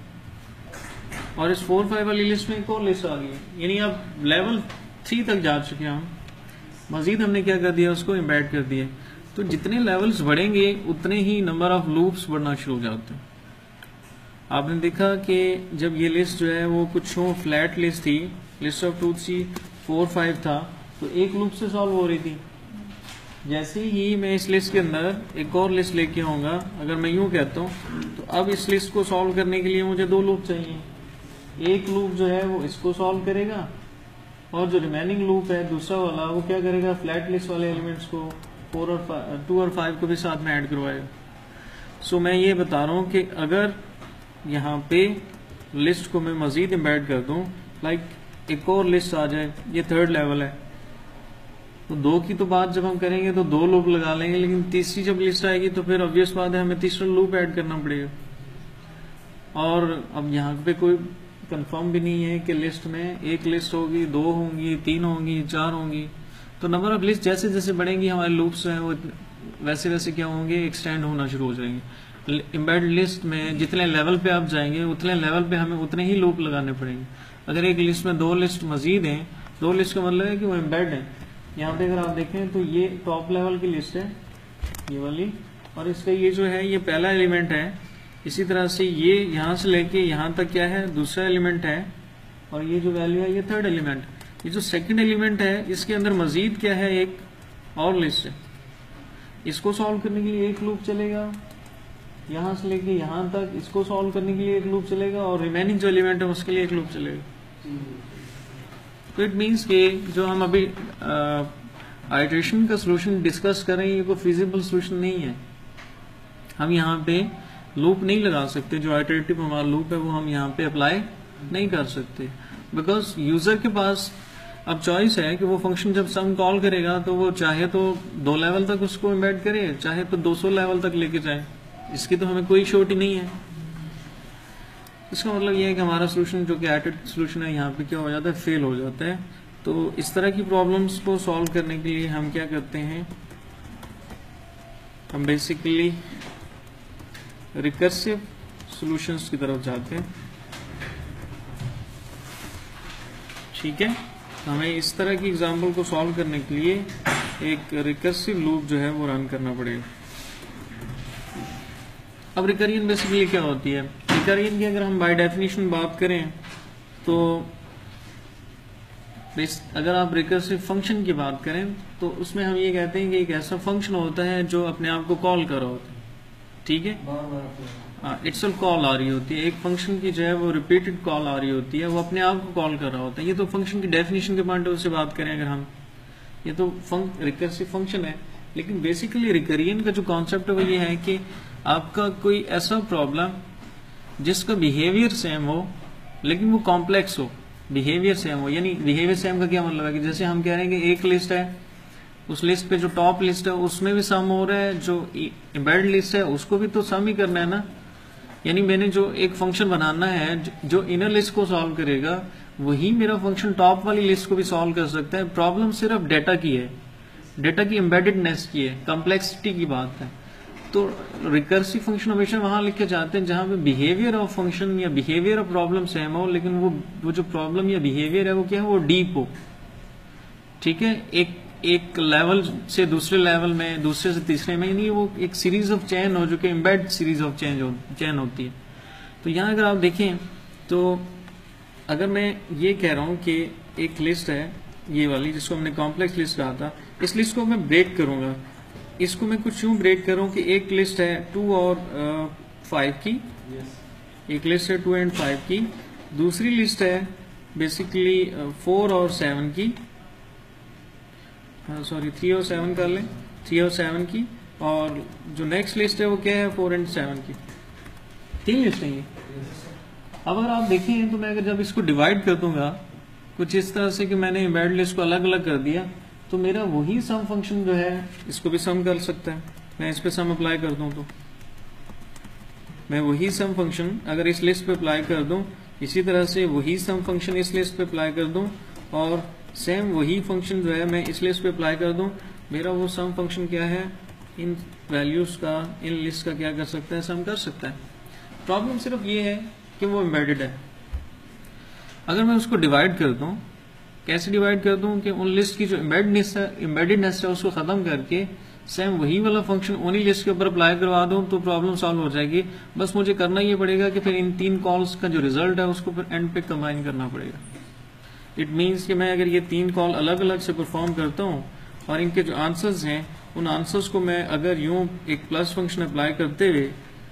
और इस 4 5 वाली लिस्ट में एक और लिस्ट आ गई, यानी अब लेवल 3 तक जा चुके हैं हम। मजीद हमने क्या कर दिया, उसको एम्बेड कर दिया। तो जितने लेवल्स बढ़ेंगे उतने ही नंबर ऑफ लूप्स बढ़ना शुरू हो जाते हैं। आपने देखा कि जब ये लिस्ट जो है वो कुछ फ्लैट लिस्ट थी, लिस्ट ऑफ 2 3 4 5 था, तो एक लूप से सॉल्व हो रही थी। जैसे ही मैं इस लिस्ट के अंदर एक और लिस्ट लेके आऊंगा, अगर मैं यूं कहता हूं, तो अब इस लिस्ट को सॉल्व करने के लिए मुझे 2 लूप चाहिए। एक लूप जो है वो इसको सॉल्व करेगा और जो रिमेनिंग लूप है दूसरा वाला वो क्या करेगा, फ्लैट लिस्ट वाले एलिमेंट्स को 2 और 5 को भी साथ में ऐड करवाएगा। सो मैं ये बता रहा हूं कि अगर यहाँ पे लिस्ट को मैं मजीद एम्बेड कर दूं, लाइक एक और लिस्ट आ जाए, ये 3rd लेवल है, तो 2 की तो बात जब हम करेंगे तो 2 लूप लगा लेंगे, लेकिन तीसरी जब लिस्ट आएगी तो फिर ऑब्वियस बात है हमें तीसरा लूप ऐड करना पड़ेगा। और अब यहाँ पे कोई कंफर्म भी नहीं है कि लिस्ट में एक लिस्ट होगी, 2 होंगी, 3 होंगी, 4 होंगी। तो नंबर ऑफ लिस्ट जैसे जैसे बढ़ेंगी हमारे लूप्स हैं वो वैसे वैसे क्या होंगे, एक्सटेंड होना शुरू हो जाएंगे। एम्बेड लिस्ट में जितने लेवल पे आप जाएंगे उतने लेवल पे हमें उतने ही लूप लगाने पड़ेंगे। अगर एक लिस्ट में 2 लिस्ट मजीद हैं, 2 लिस्ट का मतलब है कि वो एम्बेड है। यहाँ पे अगर आप देखें तो ये टॉप लेवल की लिस्ट है ये वाली, और इसका ये जो है ये पहला एलिमेंट है। इसी तरह से ये यहाँ से लेके यहाँ तक क्या है, दूसरा एलिमेंट है, और ये जो वैल्यू है ये 3rd एलिमेंट। ये जो 2nd एलिमेंट है इसके अंदर मजीद क्या है, एक और लिस्ट है। इसको सॉल्व करने के लिए एक लूप चलेगा, यहाँ से लेके यहाँ तक इसको सॉल्व करने के लिए एक लूप चलेगा, और रिमेनिंग जो एलिमेंट है उसके लिए एक लूप चलेगा। तो इट मीन्स कि जो हम अभी आइटरेशन का सोल्यूशन डिस्कस कर रहे हैं ये कोई फिजिबल सोल्यूशन नहीं है। हम यहाँ पे लूप नहीं लगा सकते, जो आइटरेटिव हमारा लूप है वो हम यहाँ पे अप्लाई नहीं कर सकते, बिकॉज यूजर के पास अब चॉइस है कि वो फंक्शन जब सम कॉल करेगा तो वो चाहे तो 2 लेवल तक उसको एम्बेड करे, चाहे तो 200 लेवल तक लेके जाए। इसकी तो हमें कोई श्योरिटी नहीं है। इसका मतलब ये है कि हमारा सोल्यूशन जो कि आइटरेटिव सोल्यूशन है यहाँ पे क्या हो जाता है, फेल हो जाता है। तो इस तरह की प्रॉब्लम्स को सॉल्व करने के लिए हम क्या करते हैं, हम बेसिकली रिकर्सिव सॉल्यूशंस की तरफ जाते हैं। ठीक है, तो हमें इस तरह की एग्जांपल को सॉल्व करने के लिए एक रिकर्सिव लूप जो है वो रन करना पड़ेगा। अब रिकरियन बेसिकली क्या होती है, रिकरियन की अगर हम बाय डेफिनेशन बात करें तो अगर आप रिकर्सिव फंक्शन की बात करें तो उसमें हम ये कहते हैं कि एक ऐसा फंक्शन होता है जो अपने आप को कॉल कर रहा होता है। ठीक है, इट्सल्फ कॉल आ रही होती है, एक फंक्शन की जो है वो रिपीटेड कॉल आ रही होती है, वो अपने आप को कॉल कर रहा होता है। ये तो फंक्शन की डेफिनेशन के पॉइंट ऑफ व्यू से बात करें अगर हम, ये तो रिकर्सिव फंक्शन है। लेकिन बेसिकली रिकरियन का जो कॉन्सेप्ट है वो ये है कि आपका कोई ऐसा प्रॉब्लम जिसका बिहेवियर सेम हो लेकिन वो कॉम्प्लेक्स हो, बिहेवियर सेम हो। यानी बिहेवियर सेम का क्या मतलब है कि जैसे हम कह रहे हैं कि एक लिस्ट है, उस लिस्ट पे जो टॉप लिस्ट है उसमें भी सम हो रहा है, जो एम्बेडेड लिस्ट है उसको भी तो सम ही करना है ना। यानी मैंने जो एक फंक्शन बनाना है जो इनर लिस्ट को सॉल्व करेगा वही मेरा फंक्शन टॉप वाली लिस्ट को भी सॉल्व कर सकता है। प्रॉब्लम सिर्फ डेटा की है, डेटा की एम्बेडेडनेस की है, कॉम्प्लेक्सिटी की बात है। तो रिकर्सिव फंक्शन हमेशा वहां लिखे जाते हैं जहां पे बिहेवियर ऑफ फंक्शन या बिहेवियर ऑफ प्रॉब्लम सेम हो, लेकिन वो जो प्रॉब्लम या बिहेवियर है वो क्या है, वो डीप हो। ठीक है, एक लेवल से दूसरे लेवल में, दूसरे से तीसरे में, यानी वो एक सीरीज ऑफ चेन हो जो कि एम्बेड सीरीज ऑफ चेन होती है। तो यहाँ अगर आप देखें तो अगर मैं ये कह रहा हूं कि एक लिस्ट है ये वाली जिसको हमने कॉम्प्लेक्स लिस्ट कहा था, इस लिस्ट को मैं ब्रेक करूंगा। इसको मैं कुछ यूं ब्रेक करूं कि एक लिस्ट है 2 और 5 की, एक लिस्ट है 2 और 5 की, दूसरी लिस्ट है बेसिकली 4 और 7 की, सॉरी 3 और 7 कर लें, 3 और 7 की, और जो नेक्स्ट लिस्ट है वो क्या है 4 और 7 की, 3 लिस्ट है ये। अब अगर आप देखें तो मैं अगर जब इसको डिवाइड कर दूंगा कुछ इस तरह से कि मैंने एम्बेडेड लिस्ट को अलग अलग कर दिया, तो मेरा वही सम फंक्शन जो है इसको भी सम कर सकता है। मैं इस पे सम अप्लाई कर दूं तो मैं वही सम फंक्शन अगर इस लिस्ट पे अप्लाई कर दूं, इसी तरह से वही सम फंक्शन इस लिस्ट पे अप्लाई कर दूं, और सेम वही फंक्शन जो है मैं इस लिस्ट पे अप्लाई कर दूं, मेरा वो सम फंक्शन क्या है इन वैल्यूज का, इन लिस्ट का क्या कर सकता है, सम कर सकता है। प्रॉब्लम सिर्फ ये है कि वो एम्बेडेड है। अगर मैं उसको डिवाइड कर दूं, कैसे डिवाइड कर दूं कि उन लिस्ट की जो एम्बेडेडनेस है उसको खत्म करके सेम वही वाला फंक्शन उन्हीं लिस्ट के ऊपर अप्लाई करवा दूं तो प्रॉब्लम सॉल्व हो जाएगी। बस मुझे करना ये पड़ेगा कि फिर इन 3 कॉल्स का जो रिजल्ट है उसको फिर एंड पे कंबाइन करना पड़ेगा। इट मीन्स कि मैं अगर ये 3 कॉल अलग अलग से परफॉर्म करता हूं और इनके जो आंसर्स हैं उन आंसर्स को मैं अगर यूं एक प्लस फंक्शन अप्लाई करते हुए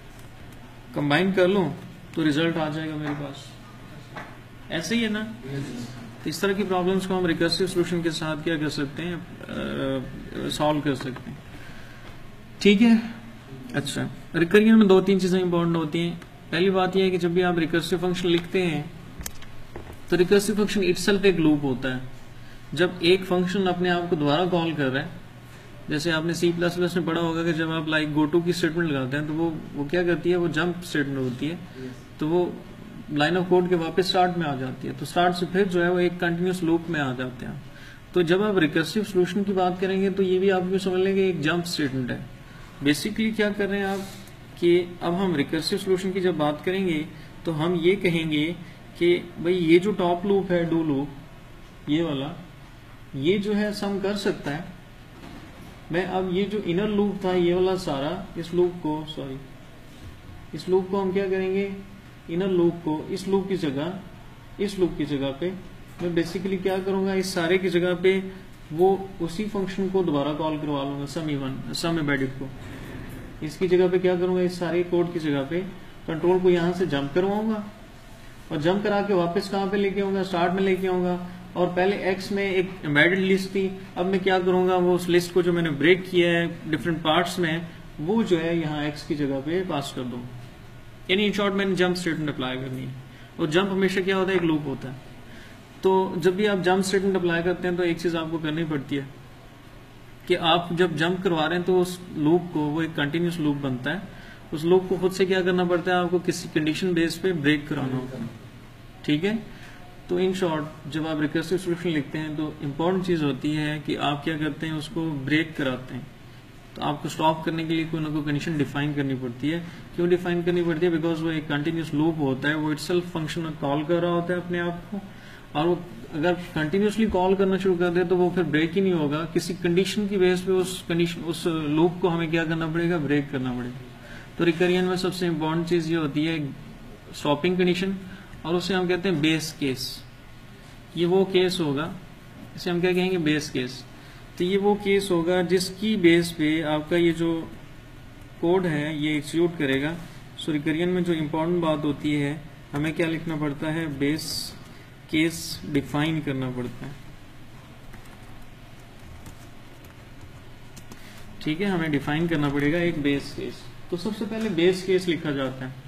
कंबाइन कर लूं तो रिजल्ट आ जाएगा मेरे पास। ऐसे ही है ना? इस तरह की प्रॉब्लम्स को हम रिकर्सिव सॉल्यूशन के साथ क्या कर सकते हैं, सॉल्व कर सकते हैं। ठीक है। अच्छा, रिकरियन में 2-3 चीजें इंपॉर्टेंट होती हैं। पहली बात यह है कि जब भी आप रिकर्सिव फंक्शन लिखते हैं तो रिकर्सिव फंक्शन इटसेल्फ एक लूप होता है। जब एक फंक्शन अपने आप को दोबारा कॉल कर रहा है, जैसे आपने C++ में पढ़ा होगा कि जब आप लाइक गो टू की स्टेटमेंट लगाते हैं तो वो क्या करती है, वो जंप स्टेटमेंट होती है, तो वो लाइन ऑफ कोड के वापस स्टार्ट में आ जाती है, तो स्टार्ट से फिर जो है वो एक कंटिन्यूस लूप में आ जाते हैं। तो जब आप रिकर्सिव सॉल्यूशन की बात करेंगे तो ये भी आप यूं समझ लेंगे एक जंप स्टेटमेंट है। बेसिकली क्या कर रहे हैं आप कि अब हम रिकर्सिव सॉल्यूशन की जब बात करेंगे तो हम ये कहेंगे कि भाई ये जो टॉप लूप है, डू लूप, ये वाला, ये जो है सम कर सकता है। मैं अब ये जो इनर लूप था ये वाला सारा, इस लूप को हम क्या करेंगे, इनर लूप को इस लूप की जगह पे मैं बेसिकली क्या करूंगा, इस सारे की जगह पे वो उसी फंक्शन को दोबारा कॉल करवा लूंगा, सम एम्बेडेड को। इसकी जगह पे क्या करूंगा, इस सारे कोड की जगह पे कंट्रोल को यहां से जंप करवाऊंगा और जंप करा के वापस कहां पे लेके आऊंगा, स्टार्ट में लेके आऊंगा। और पहले एक्स में एक एम्बेडेड लिस्ट थी, अब मैं क्या करूंगा, वो उस लिस्ट को जो मैंने ब्रेक किया है डिफरेंट पार्ट्स में, वो जो है यहाँ एक्स की जगह पे पास कर दूं। यानी इन शॉर्ट मैंने जंप स्टेटमेंट अप्लाई करनी है। और जंप हमेशा क्या होता है, एक लूप होता है। तो जब भी आप जंप स्टेटमेंट अप्लाई करते हैं तो एक चीज आपको करनी पड़ती है कि आप जब जंप करवा रहे हैं तो उस लूप को, वो एक कंटिन्यूस लूप बनता है, उस लूप को खुद से क्या करना पड़ता है, आपको किसी कंडीशन बेस पे ब्रेक कराना होता है। ठीक है। तो इन शॉर्ट जब आप रिकर्सिव सॉल्यूशन लिखते हैं तो इम्पोर्टेंट चीज होती है कि आप क्या करते हैं, उसको ब्रेक कराते हैं। तो आपको स्टॉप करने के लिए कोई ना कोई कंडीशन डिफाइन करनी पड़ती है। क्यों डिफाइन करनी पड़ती है? बिकॉज वो एक कंटिन्यूस लूप होता है, वो इटसेल्फ फंक्शन कॉल कर रहा होता है अपने आप को, और वो अगर कंटिन्यूसली कॉल करना शुरू कर दे तो वो फिर ब्रेक ही नहीं होगा। किसी कंडीशन की बेस पे उस लूप को हमें क्या करना पड़ेगा, ब्रेक करना पड़ेगा। तो रिकरियन में सबसे इम्पोर्टेंट चीज ये होती है स्टॉपिंग कंडीशन, और उसे हम कहते हैं बेस केस। ये वो केस होगा, इसे हम क्या कहेंगे, बेस केस। तो ये वो केस होगा जिसकी बेस पे आपका ये जो कोड है ये एग्जीक्यूट करेगा। सो रिकरियन में जो इम्पोर्टेंट बात होती है, हमें क्या लिखना पड़ता है, बेस केस डिफाइन करना पड़ता है। ठीक है, हमें डिफाइन करना पड़ेगा एक बेस केस। तो सबसे पहले बेस केस लिखा जाता है।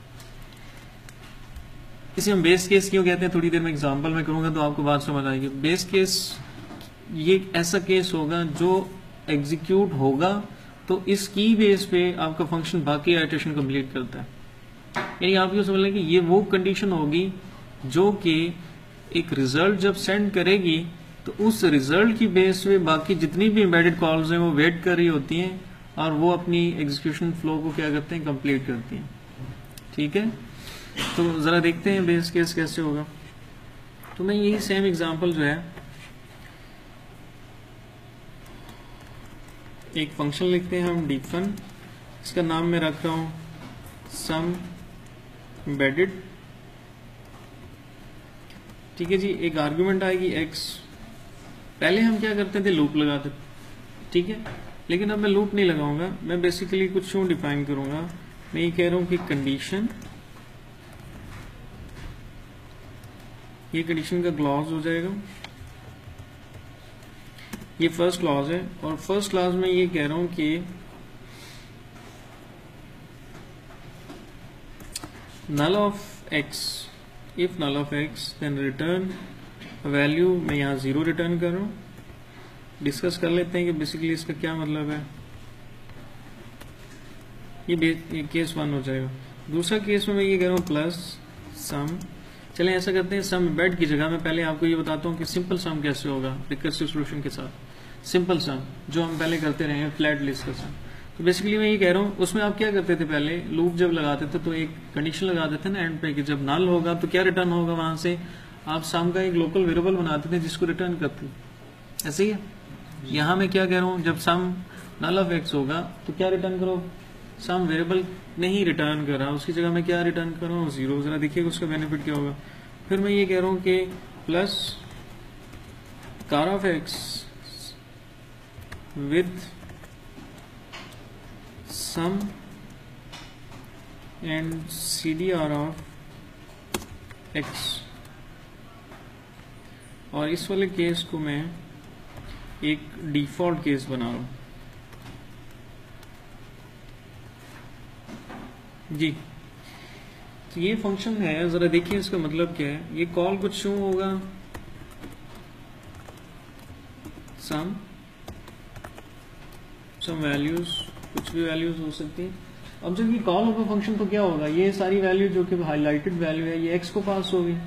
इसे हम बेस केस क्यों कहते हैं, थोड़ी देर में एग्जांपल में करूंगा तो आपको बात समझ आएगी। बेस केस ये ऐसा केस होगा जो एग्जीक्यूट होगा तो इसकी बेस पे आपका फंक्शन बाकी आइटरेशन कंप्लीट करता है। यानी आप ये समझ लें कि ये वो कंडीशन होगी जो कि एक रिजल्ट जब सेंड करेगी तो उस रिजल्ट की बेस पे बाकी जितनी भी एम्बेडेड कॉल्स हैं वो वेट कर रही होती हैं और वो अपनी एग्जीक्यूशन फ्लो को क्या करते हैं, कंप्लीट करती हैं। ठीक है, तो जरा देखते हैं बेस केस कैसे होगा। तो मैं यही सेम एग्जांपल जो है, एक फंक्शन लिखते हैं हम डिफन, इसका नाम मैं रख रहा हूं सम एम्बेडेड। ठीक है जी, एक आर्गुमेंट आएगी x। पहले हम क्या करते थे, लूप लगाते। ठीक है, लेकिन अब मैं लूप नहीं लगाऊंगा, मैं बेसिकली कुछ क्यों डिफाइन करूंगा, मैं ये कह रहा हूं कि कंडीशन ये कंडीशन का क्लॉज हो जाएगा, ये फर्स्ट क्लॉज है। और फर्स्ट क्लॉज में ये कह रहा हूं कि null of x, if null of x then return value, मैं यहाँ 0 रिटर्न कर रहा हूँ। डिस्कस कर लेते हैं कि बेसिकली इसका क्या मतलब है। ये केस 1 हो जाएगा। दूसरा केस में मैं ये कह रहा हूँ प्लस सम। चलें ऐसा करते हैं, सम बेड की जगह मैं पहले आपको ये बताता हूँ कि सिंपल सम कैसे होगा रिकर्सिव सॉल्यूशन के साथ। सिंपल सम जो हम पहले करते रहे हैं फ्लैट लिस्ट का सम। तो बेसिकली मैं ये कह रहा हूँ उसमें आप क्या करते थे, पहले लूप जब लगाते थे तो एक कंडीशन लगाते थे ना एंड पे कि जब नल होगा तो क्या रिटर्न होगा, वहां से आप सम का एक लोकल वेरिएबल बनाते थे जिसको रिटर्न करते थे। ऐसे ही है यहाँ मैं क्या कह रहा हूँ, जब सम नल ऑफ एक्स होगा तो क्या रिटर्न करो, सम वेरिएबल नहीं रिटर्न कर रहा, उसकी जगह मैं क्या रिटर्न कर रहा हूँ 0। जरा देखिएगा उसका बेनिफिट क्या होगा। फिर मैं ये कह रहा हूँ कि plus car of x with sum and CDR of x. और इस वाले केस को मैं एक डिफॉल्ट केस बना रहा हूं जी। तो ये फंक्शन है, जरा देखिए इसका मतलब क्या है। ये कॉल कुछ यूं होगा, सम वैल्यूज, कुछ भी वैल्यूज हो सकती है। अब जब ये कॉल होगा फंक्शन तो क्या होगा, ये सारी वैल्यू जो कि हाईलाइटेड वैल्यू है ये एक्स को पास होगी।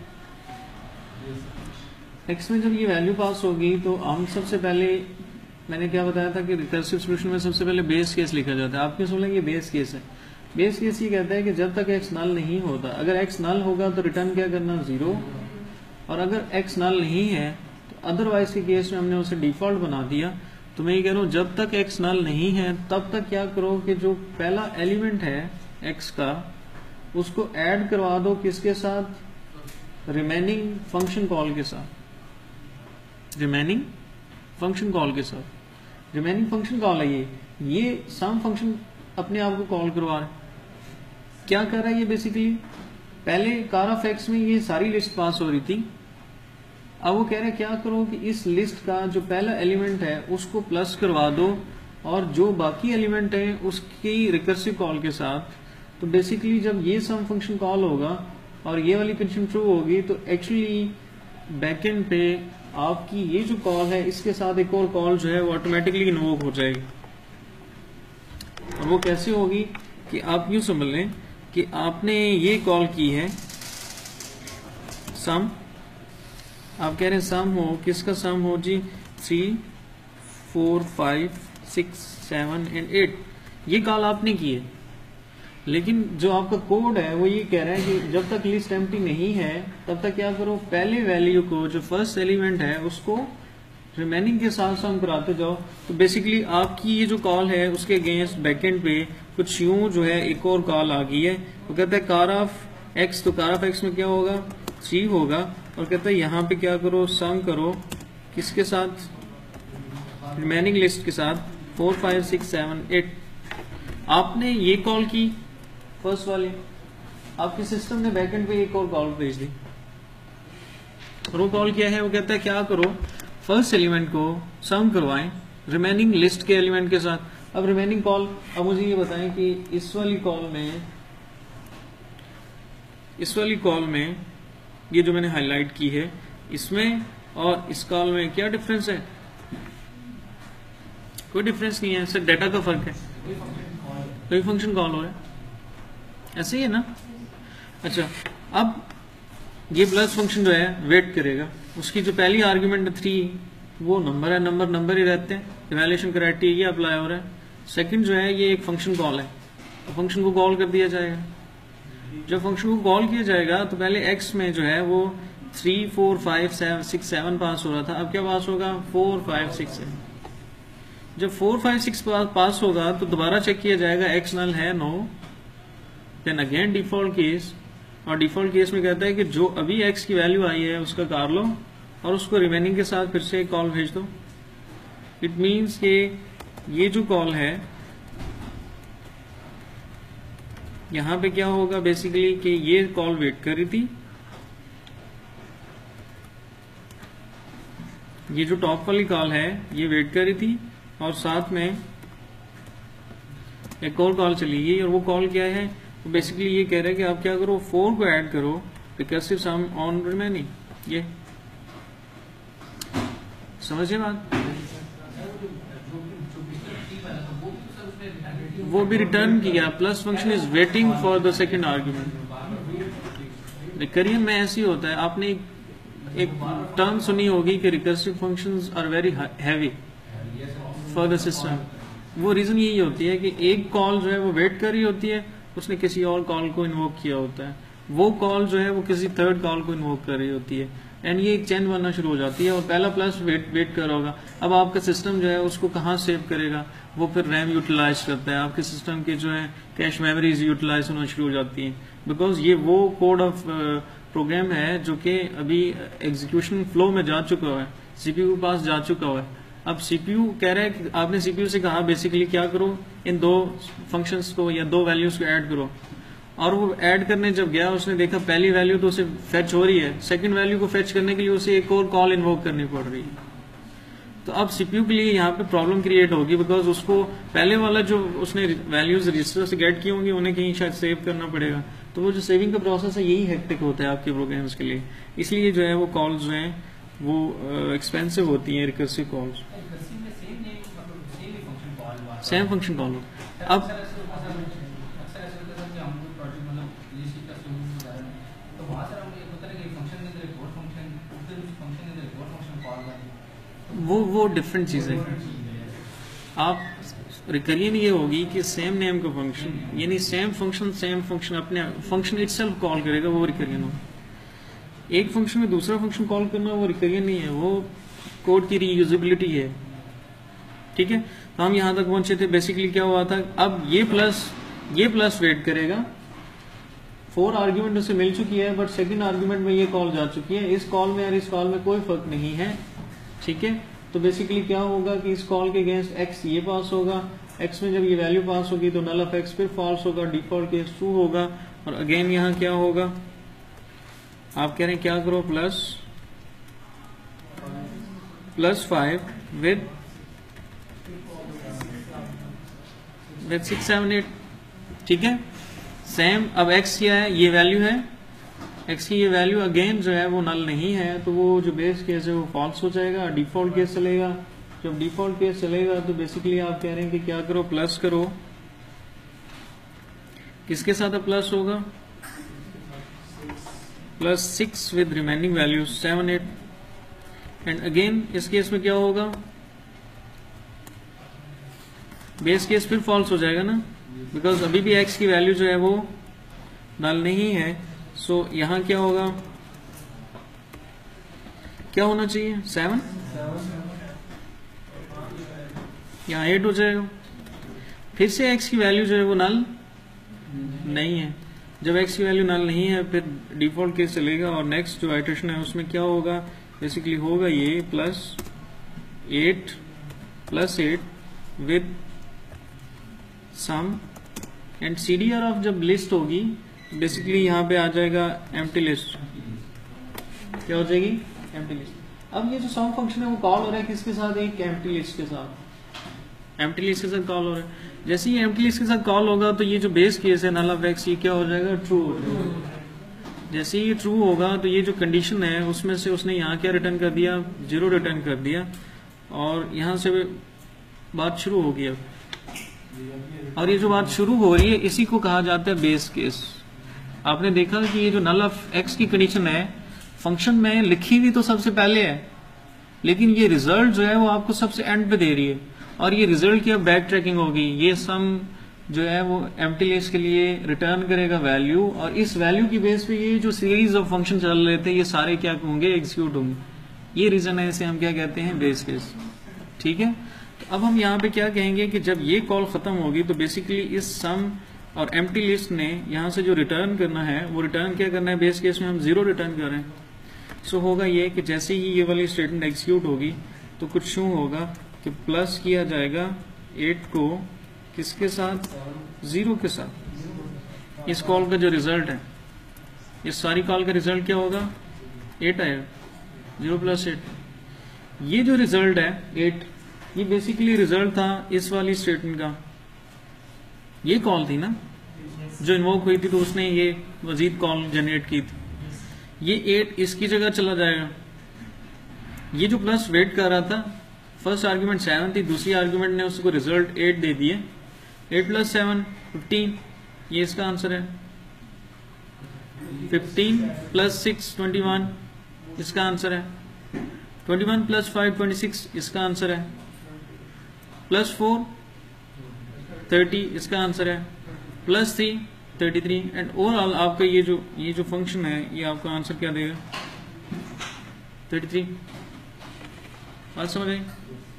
एक्स में जब ये वैल्यू पास होगी तो हम सबसे पहले, मैंने क्या बताया था कि रिकर्सिव सॉल्यूशन में सबसे पहले बेस केस लिखा जाता है। आप क्या बोलेंगे बेस केस है। बेस केस ये कहता है कि जब तक एक्स नल नहीं होता, अगर एक्स नल होगा तो रिटर्न क्या करना 0, और अगर एक्स नल नहीं है तो अदरवाइज के केस में हमने उसे डिफॉल्ट बना दिया। तो मैं ये कह रहा हूं जब तक एक्स नल नहीं है तब तक क्या करो कि जो पहला एलिमेंट है एक्स का उसको ऐड करवा दो किसके साथ, रिमेनिंग फंक्शन कॉल के साथ। रिमेनिंग फंक्शन कॉल के साथ, रिमेनिंग फंक्शन कॉल है ये सम फंक्शन अपने आप को कॉल करवा रहा है। क्या कर रहा है ये बेसिकली, पहले कार ऑफ एक्स में ये सारी लिस्ट पास हो रही थी, अब वो कह रहे हैं क्या करो कि इस लिस्ट का जो पहला एलिमेंट है उसको प्लस करवा दो और जो बाकी एलिमेंट है उसकी रिकर्सिव कॉल के साथ। तो बेसिकली जब ये सम फंक्शन कॉल होगा और ये वाली कंडीशन ट्रू होगी तो एक्चुअली बैकएंड पे आपकी ये जो कॉल है इसके साथ एक और कॉल जो है वो ऑटोमेटिकली इन्वोक हो जाएगी। और वो कैसे होगी कि आप यूं समझ लें कि आपने ये कॉल की है सम, आप कह रहे हैं सम हो, किसका सम हो जी, 3 4 5 6 7 एंड 8, ये कॉल आपने की है। लेकिन जो आपका कोड है वो ये कह रहा है कि जब तक लिस्ट एम्प्टी नहीं है तब तक क्या करो, पहले वैल्यू को जो फर्स्ट एलिमेंट है उसको रिमेनिंग के साथ सम कराते जाओ। तो बेसिकली आपकी ये जो कॉल है उसके अगेंस्ट बैकएंड पे कुछ यूं जो है एक और कॉल आ गई है। वो कहता है कार ऑफ एक्स, तो कार ऑफ एक्स में क्या होगा 3 होगा, और कहता है यहाँ पे क्या करो, सम करो किसके साथ, रिमेनिंग लिस्ट के साथ 4 5 6 7 8। आपने ये कॉल की फर्स्ट वाली, आपके सिस्टम ने बैकएंड पे एक और कॉल भेज दी, और वो कॉल क्या है, वो कहता है क्या करो, फर्स्ट एलिमेंट को सम करवाएं रिमेनिंग लिस्ट के एलिमेंट के साथ। अब रिमेनिंग कॉल, अब मुझे ये बताएं कि इस वाली कॉल में ये जो मैंने हाईलाइट की है इसमें और इस कॉल में क्या डिफरेंस है, कोई डिफरेंस नहीं है, सिर्फ डेटा का फर्क है, कोई फंक्शन कॉल हो रहा है, ऐसे ही है ना। अच्छा, अब ये प्लस फंक्शन जो है वेट करेगा, उसकी जो पहली आर्ग्यूमेंट 3 वो नंबर है, नंबर ही रहते हैं, इवैल्यूएशन क्राइटेरिया ये अप्लाई हो रहा है। सेकंड जो है ये एक फंक्शन कॉल है, तो फंक्शन को कॉल कर दिया जाएगा। जब फंक्शन को कॉल किया जाएगा तो पहले एक्स में जो है वो 3 4 5 6 7 पास हो रहा था, अब क्या पास होगा 4 5 6 7। जब 4 5 6 पास होगा तो दोबारा चेक किया जाएगा एक्स नल है no, then again default case, और डिफॉल्ट केस में कहता है कि जो अभी एक्स की वैल्यू आई है उसका कर लो और उसको रिमेनिंग के साथ फिर से कॉल भेज दो। इट मीन्स कि ये जो कॉल है यहां पे क्या होगा बेसिकली कि ये कॉल वेट कर रही थी, ये जो टॉप वाली कॉल है ये वेट कर रही थी और साथ में एक और कॉल चली गई, और वो कॉल क्या है, तो बेसिकली ये कह रहा है कि आप क्या करो, 4 को ऐड करो रिकर्सिव सम ऑन रिमेनिंग। ये समझिए बात, वो भी रिटर्न किया, plus function is waiting for the second argument. Recursion में ऐसे ही होता है, आपने एक टर्म सुनी होगी कि recursive functions are very heavy for the system. वो रीजन यही होती है कि एक कॉल जो है वो वेट कर रही होती है, उसने किसी और कॉल को इन्वोक किया होता है, वो कॉल जो है वो किसी थर्ड कॉल को इन्वोक कर रही होती है, एंड ये एक चेन बनना शुरू हो जाती है, और पहला प्लस वेट कर रहा होगा। अब आपका सिस्टम जो है उसको कहाँ सेव करेगा, वो फिर रैम यूटिलाइज करता है, आपके सिस्टम के जो है कैश मेमोरीज यूटिलाइज होना शुरू हो जाती हैं, बिकॉज ये वो कोड ऑफ प्रोग्राम है जो कि अभी एग्जीक्यूशन फ्लो में जा चुका है, सीपीयू के पास जा चुका हुआ है। अब सीपीयू कह रहा है कि आपने सीपीयू से कहा बेसिकली क्या करो, इन 2 फंक्शंस को या 2 वैल्यूज को ऐड करो, और वो ऐड करने जब गया उसने देखा पहली वैल्यू तो उसे फेच हो रही है, सेकंड वैल्यू को फेच करने के लिए उसे एक और कॉल इन्वोक करनी पड़ रही है। तो अब सीपीयू के लिए यहाँ पे प्रॉब्लम क्रिएट होगी, बिकॉज उसको पहले वाला जो उसने वैल्यूज रजिस्टर से गेट की होंगी उन्हें कहीं शायद सेव करना पड़ेगा, तो वो जो सेविंग का प्रोसेस है यही हेक्टिक होता है आपके प्रोग्राम्स के लिए, इसलिए जो है वो कॉल्स जो है वो एक्सपेंसिव होती हैं, recursive calls. Same function call हो। अब वो डिफरेंट चीज है। आप रिकरियन ये होगी कि सेम नेम का फंक्शन, यानी सेम फंक्शन अपने फंक्शन इटसेल्फ कॉल करेगा, वो रिकरियन होगा। एक फंक्शन में दूसरा फंक्शन कॉल करना वो रिकरियन नहीं है, वो कोड की रीयूजेबिलिटी है। ठीक है, तो हम यहां तक पहुंचे थे, बेसिकली क्या हुआ था, अब ये प्लस वेट करेगा, 4 आर्ग्यूमेंट उसे मिल चुकी है, बट सेकंड आर्ग्यूमेंट में ये कॉल जा चुकी है, इस कॉल में और इस कॉल में कोई फर्क नहीं है। ठीक है, तो बेसिकली क्या होगा कि इस कॉल के अगेंस्ट एक्स ये पास होगा, एक्स में जब ये वैल्यू पास होगी तो नल ऑफ एक्स फिर फॉल्स होगा, डिफॉल्ट केस ट्रू होगा, और अगेन यहाँ क्या होगा, आप कह रहे हैं क्या करो, +5 विद 6 7 8। ठीक है, सेम। अब एक्स क्या है, ये वैल्यू है, एक्स की ये वैल्यू अगेन जो है वो नल नहीं है, तो वो जो बेस केस है वो फॉल्स हो जाएगा, डिफॉल्ट केस चलेगा। जब डिफॉल्ट केस चलेगा तो बेसिकली आप कह रहे हैं कि क्या करो, प्लस करो, किसके साथ प्लस होगा, +6 with remaining value 7 8। And again इस केस में क्या होगा, बेस केस फिर फॉल्स हो जाएगा ना, बिकॉज अभी भी एक्स की वैल्यू जो है वो नल नहीं है। सो यहां क्या होगा, क्या होना चाहिए, 7, यहां 8 हो जाएगा। फिर से एक्स की वैल्यू जो है वो नल नहीं है, जब एक्स की वैल्यू नल नहीं है फिर डिफॉल्ट केस चलेगा, और नेक्स्ट जो आइटरेशन है उसमें क्या होगा, बेसिकली होगा ये +8 with sum, and CDR of जब लिस्ट होगी बेसिकली यहाँ पे आ जाएगा एम्प्टी लिस्ट। क्या हो जाएगी, एम्प्टी लिस्ट। अब ये जो सम फंक्शन है वो कॉल हो रहा है किसके साथ, एक एम्प्टी लिस्ट के साथ, एम्प्टी लिस्ट के साथ कॉल हो रहा है। जैसे ही एम्प्टी लिस्ट के साथ कॉल होगा तो ये जो बेस केस है नल ऑफ एक्स, ये क्या हो जाएगा, ट्रू हो जाएगा। जैसे ही ये ट्रू होगा तो ये जो कंडीशन है उसमें से उसने यहाँ क्या रिटर्न कर दिया, 0 रिटर्न कर दिया, और यहाँ से बात शुरू हो गई। अब और ये जो बात शुरू हो रही है इसी को कहा जाता है बेस केस। आपने देखा कि ये जो नल ऑफ एक्स की कंडीशन है फंक्शन में लिखी हुई तो सबसे पहले है, लेकिन ये रिजल्ट जो है वो आपको सबसे एंड पे दे रही है, और ये रिजल्ट की अब बैक ट्रैकिंग होगी। ये सम जो है वो एम्प्टी लिस्ट के लिए रिटर्न करेगा वैल्यू, और इस वैल्यू की बेस पे ये जो सीरीज ऑफ फंक्शन चल रहे थे ये सारे क्या होंगे, एग्जीक्यूट होंगे। ये रीजन है, इसे हम क्या कहते हैं, बेस केस। ठीक है, तो अब हम यहाँ पे क्या कहेंगे कि जब ये कॉल खत्म होगी तो बेसिकली इस सम और एम्प्टी लिस्ट ने यहाँ से जो रिटर्न करना है वो रिटर्न क्या करना है, बेस केस में हम 0 रिटर्न कर रहे हैं। सो होगा ये कि जैसे ही ये वाली स्टेटमेंट एग्जीक्यूट होगी तो कुछ यूं होगा कि प्लस किया जाएगा 8 को किसके साथ, 0 के साथ। इस कॉल का जो रिजल्ट है, इस सारी कॉल का रिजल्ट क्या होगा, 8 आएगा, 0 + 8। ये जो रिजल्ट है 8, ये बेसिकली रिजल्ट था इस वाली स्टेटमेंट का, ये कॉल थी ना जो इन्वोक हुई थी, तो उसने ये मजीद कॉल जनरेट की थी। ये 8 इसकी जगह चला जाएगा। ये जो प्लस वेट कर रहा था, फर्स्ट आर्ग्यूमेंट 7 थी, दूसरी आर्ग्यूमेंट ने उसको रिजल्ट 8 दे दिए। 8 + 7 15, ये इसका आंसर है। 15 + 6 21, इसका आंसर है। 21 + 5 26, इसका आंसर है। +4 30, इसका आंसर है। +3 33, एंड ओवरऑल आपका ये जो फंक्शन है, ये आपका आंसर क्या देगा? 33। बात समझ आई?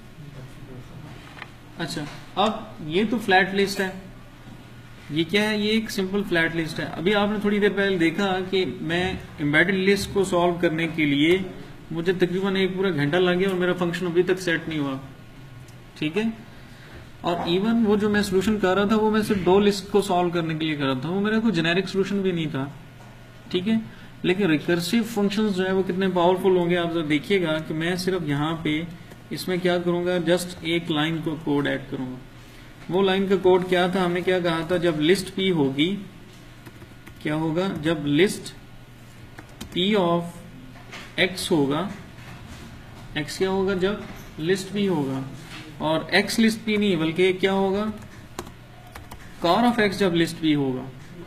अच्छा, अब ये तो फ्लैट लिस्ट है। ये क्या है? ये एक सिंपल फ्लैट लिस्ट है। अभी आपने थोड़ी देर पहले देखा कि मैं एम्बेडेड लिस्ट को सॉल्व करने के लिए मुझे तकरीबन एक पूरा घंटा लग गया और मेरा फंक्शन अभी तक सेट नहीं हुआ। ठीक है, और इवन वो जो मैं सोल्यूशन कर रहा था वो मैं सिर्फ 2 लिस्ट को सॉल्व करने के लिए कर रहा था, वो मेरा कोई जेनेरिक सोल्यूशन भी नहीं था। ठीक है, लेकिन रिकर्सिव फंक्शंस जो है वो कितने पावरफुल होंगे आप जरा देखिएगा कि मैं सिर्फ यहाँ पे इसमें क्या करूंगा, जस्ट एक लाइन को कोड ऐड करूंगा। वो लाइन का कोड क्या था? हमने क्या कहा था? जब लिस्ट पी होगी, क्या होगा? जब लिस्ट पी ऑफ एक्स होगा, एक्स क्या होगा? जब लिस्ट पी होगा, और एक्स लिस्ट पी नहीं बल्कि क्या होगा? कार ऑफ एक्स जब लिस्ट पी होगा,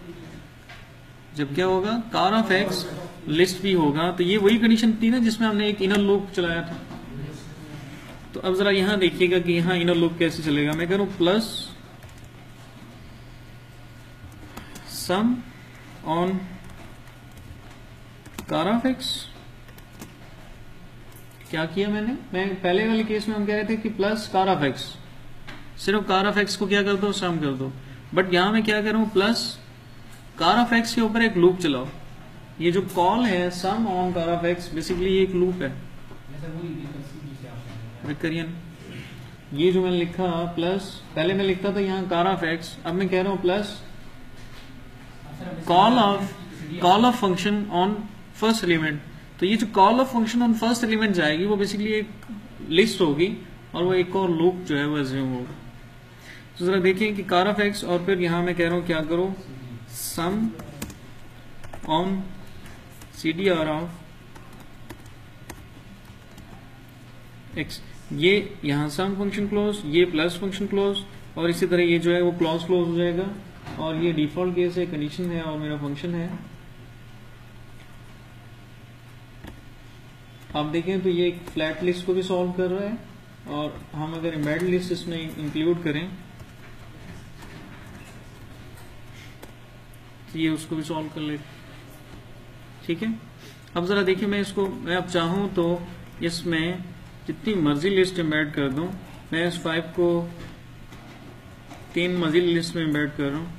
जब क्या होगा? Car of x list p होगा। तो ये वही कंडीशन थी ना जिसमें हमने एक इनर लूप चलाया था। तो अब जरा यहां देखिएगा कि यहां इनर लूप कैसे चलेगा। मैं करूं plus sum on car of x. क्या किया मैंने? मैं पहले वाले केस में हम कह रहे थे कि प्लस कार ऑफ एक्स, सिर्फ कार ऑफ एक्स को क्या कर दो? सम कर दो। बट यहां मैं क्या कर रहा हूं? प्लस कार ऑफ एक्स के ऊपर एक लूप चलाओ। ये जो कॉल है sum on car of x, basically एक लूप है रिकरियन। ये जो मैंने लिखा प्लस, पहले मैं लिखता था यहाँ कार ऑफ एक्स, अब मैं कह रहा हूं plus call of function on first element. तो ये जो call of function on first element जाएगी वो बेसिकली एक लिस्ट होगी और वो एक और लूप जो है वो एज्यूम होगा। तो जरा देखिए कि कार ऑफ एक्स, और फिर यहां मैं कह रहा हूं क्या करो? Sum on CDR of x. ये यहां सम फंक्शन क्लोज, ये प्लस फंक्शन क्लोज, और इसी तरह ये जो है वो क्लॉज क्लोज हो जाएगा। और ये डिफॉल्ट केस है, कंडीशन है और मेरा फंक्शन है। आप देखें तो ये एक फ्लैट लिस्ट को भी सॉल्व कर रहा है, और हम अगर एम्बेडेड लिस्ट इसमें इंक्लूड करें तो ये उसको भी सॉल्व कर ले। ठीक है, अब जरा देखिए, मैं अब चाहूं तो इसमें जितनी मर्जी लिस्ट एम्बेड कर दूं। मैं इस 5 को 3 मर्जी लिस्ट में एम्बेड कर रहा हूं।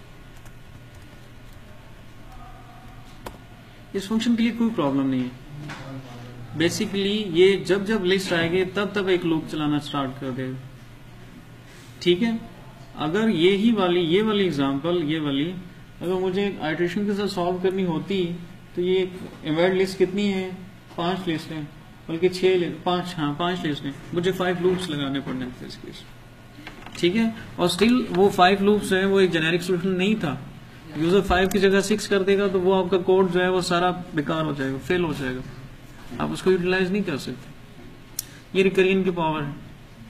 इस फंक्शन के लिए कोई प्रॉब्लम नहीं है। बेसिकली ये जब जब लिस्ट आएगी तब तब एक लूप चलाना स्टार्ट कर देगा। ठीक है, अगर ये वाली एग्जांपल, ये वाली अगर मुझे आइटरेशन के साथ सॉल्व करनी होती तो ये एम्बेड लिस्ट कितनी है? 5 लिस्ट है, बल्कि 5 लिस्ट है। मुझे 5 लूप्स लगाने पड़ने थे इस केस। ठीक है, और स्टिल वो 5 लूप्स है वो एक जेनेरिक सोल्यूशन नहीं था। यूजर 5 की जगह 6 कर देगा तो वो आपका कोड जो है वो सारा बेकार हो जाएगा, फेल हो जाएगा, आप उसको यूटिलाइज नहीं कर सकते। ये रिकरियन की पावर है।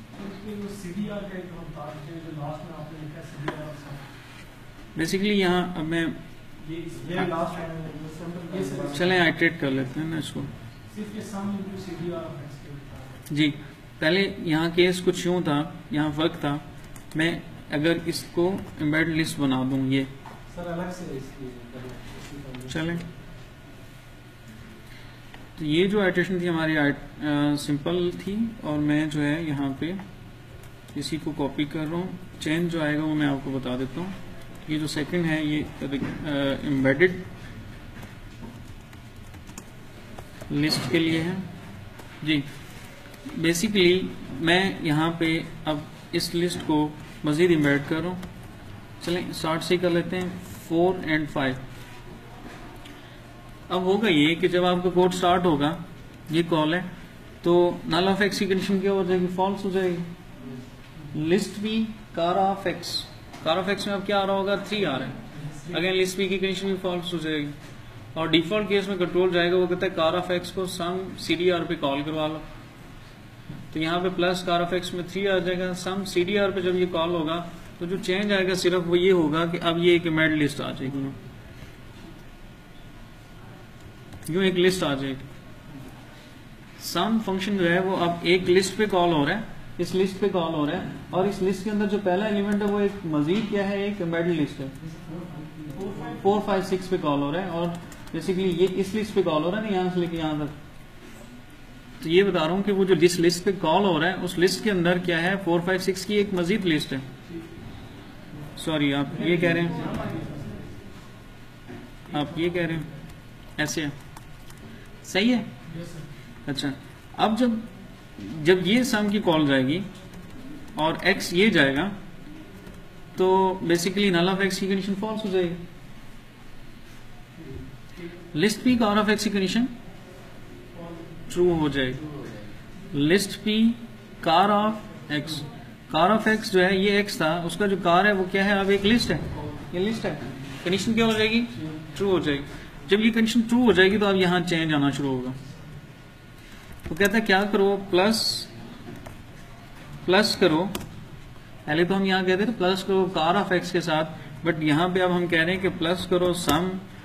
बेसिकली यहाँ अब मैं चलें आइटरेट कर लेते हैं ना इसको। जी, पहले यहाँ केस कुछ यूं था, यहाँ फर्क था। मैं अगर इसको एम्बेडेड लिस्ट बना दूं, ये चलें, तो ये जो आइटरेशन थी हमारी सिंपल थी, और मैं जो है यहाँ पे इसी को कॉपी कर रहा हूँ। चेंज जो आएगा वो मैं आपको बता देता हूँ। ये जो सेकंड है ये एम्बेडेड लिस्ट के लिए है जी। बेसिकली मैं यहाँ पे अब इस लिस्ट को मजीद इम्बेड कर रहा हूँ। चलें स्टार्ट से कर लेते हैं 4 और 5। अब होगा ये कि जब आपका कोड स्टार्ट होगा, ये कॉल है, तो नल ऑफ एक्स की कंडीशन क्या हो जाएगी, फॉल्स हो जाएगी। List b car of x, car of x में अब क्या आ रहा होगा, 3 आ रहा है, अगेन लिस्ट बी की कंडीशन भी फॉल्स हो जाएगी। और डिफॉल्ट केस में कंट्रोल जाएगा, वो कहता है कार ऑफ एक्स को सम CDR पे कॉल करवा लो, तो यहाँ पे प्लस कार ऑफ एक्स में 3 आ जाएगा, सम CDR पे जब ये कॉल होगा तो जो चेंज आएगा सिर्फ वो ये होगा कि अब ये एक इमेड लिस्ट आ जाएगी, यूं एक लिस्ट आ जाएगी। सम फंक्शन जो है वो अब एक लिस्ट पे कॉल हो रहा है, इस लिस्ट पे कॉल हो रहा है, और इस लिस्ट के अंदर जो पहला एलिमेंट है वो एक मजीद क्या है, एक एम्बेडेड लिस्ट है, 4 5 6 पे कॉल हो रहा है, और बेसिकली ये इस लिस्ट पे कॉल हो रहा है ना, यहां से लेके यहां तक। तो ये बता रहा हूं कि वो जो जिस लिस्ट पे कॉल हो रहा है उस लिस्ट के अंदर क्या है, 4 5 6 की एक मजीद लिस्ट है। सॉरी, आप ये कह रहे हैं, आप ये कह रहे हैं ऐसे है, सही है। अच्छा, अब जब ये सम की कॉल जाएगी और x ये जाएगा, तो बेसिकली नल ऑफ x की कंडीशन फॉल्स हो जाएगी। List p car of x की कंडीशन ट्रू हो जाएगी। List p car of x, car of x जो है ये x था, उसका जो कार है वो क्या है, अब एक लिस्ट है, ये लिस्ट है, कंडीशन क्या हो जाएगी, ट्रू हो जाएगी। जब ये कंडीशन ट्रू हो जाएगी तो अब यहां चेंज आना शुरू होगा। तो कहता है क्या करो, प्लस करो, पहले तो हम यहां कहते थे प्लस करो कार ऑफ एक्स के साथ, बट यहां पे अब हम कह रहे हैं कि प्लस करो सम,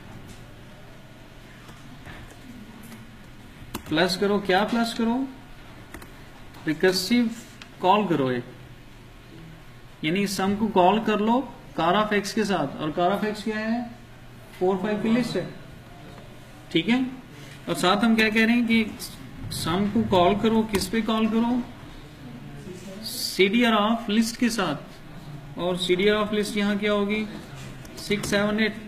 प्लस करो क्या, प्लस करो रिकर्सिव कॉल करो एक, यानी सम को कॉल कर लो कार ऑफ एक्स के साथ, और कार ऑफ एक्स क्या है, 4 5 की लिस्ट है, ठीक है। और साथ हम क्या कह रहे हैं कि सम को कॉल करो, किस पे कॉल करो, CDR ऑफ लिस्ट के साथ, और CDR ऑफ लिस्ट यहां क्या होगी, 6 7 8।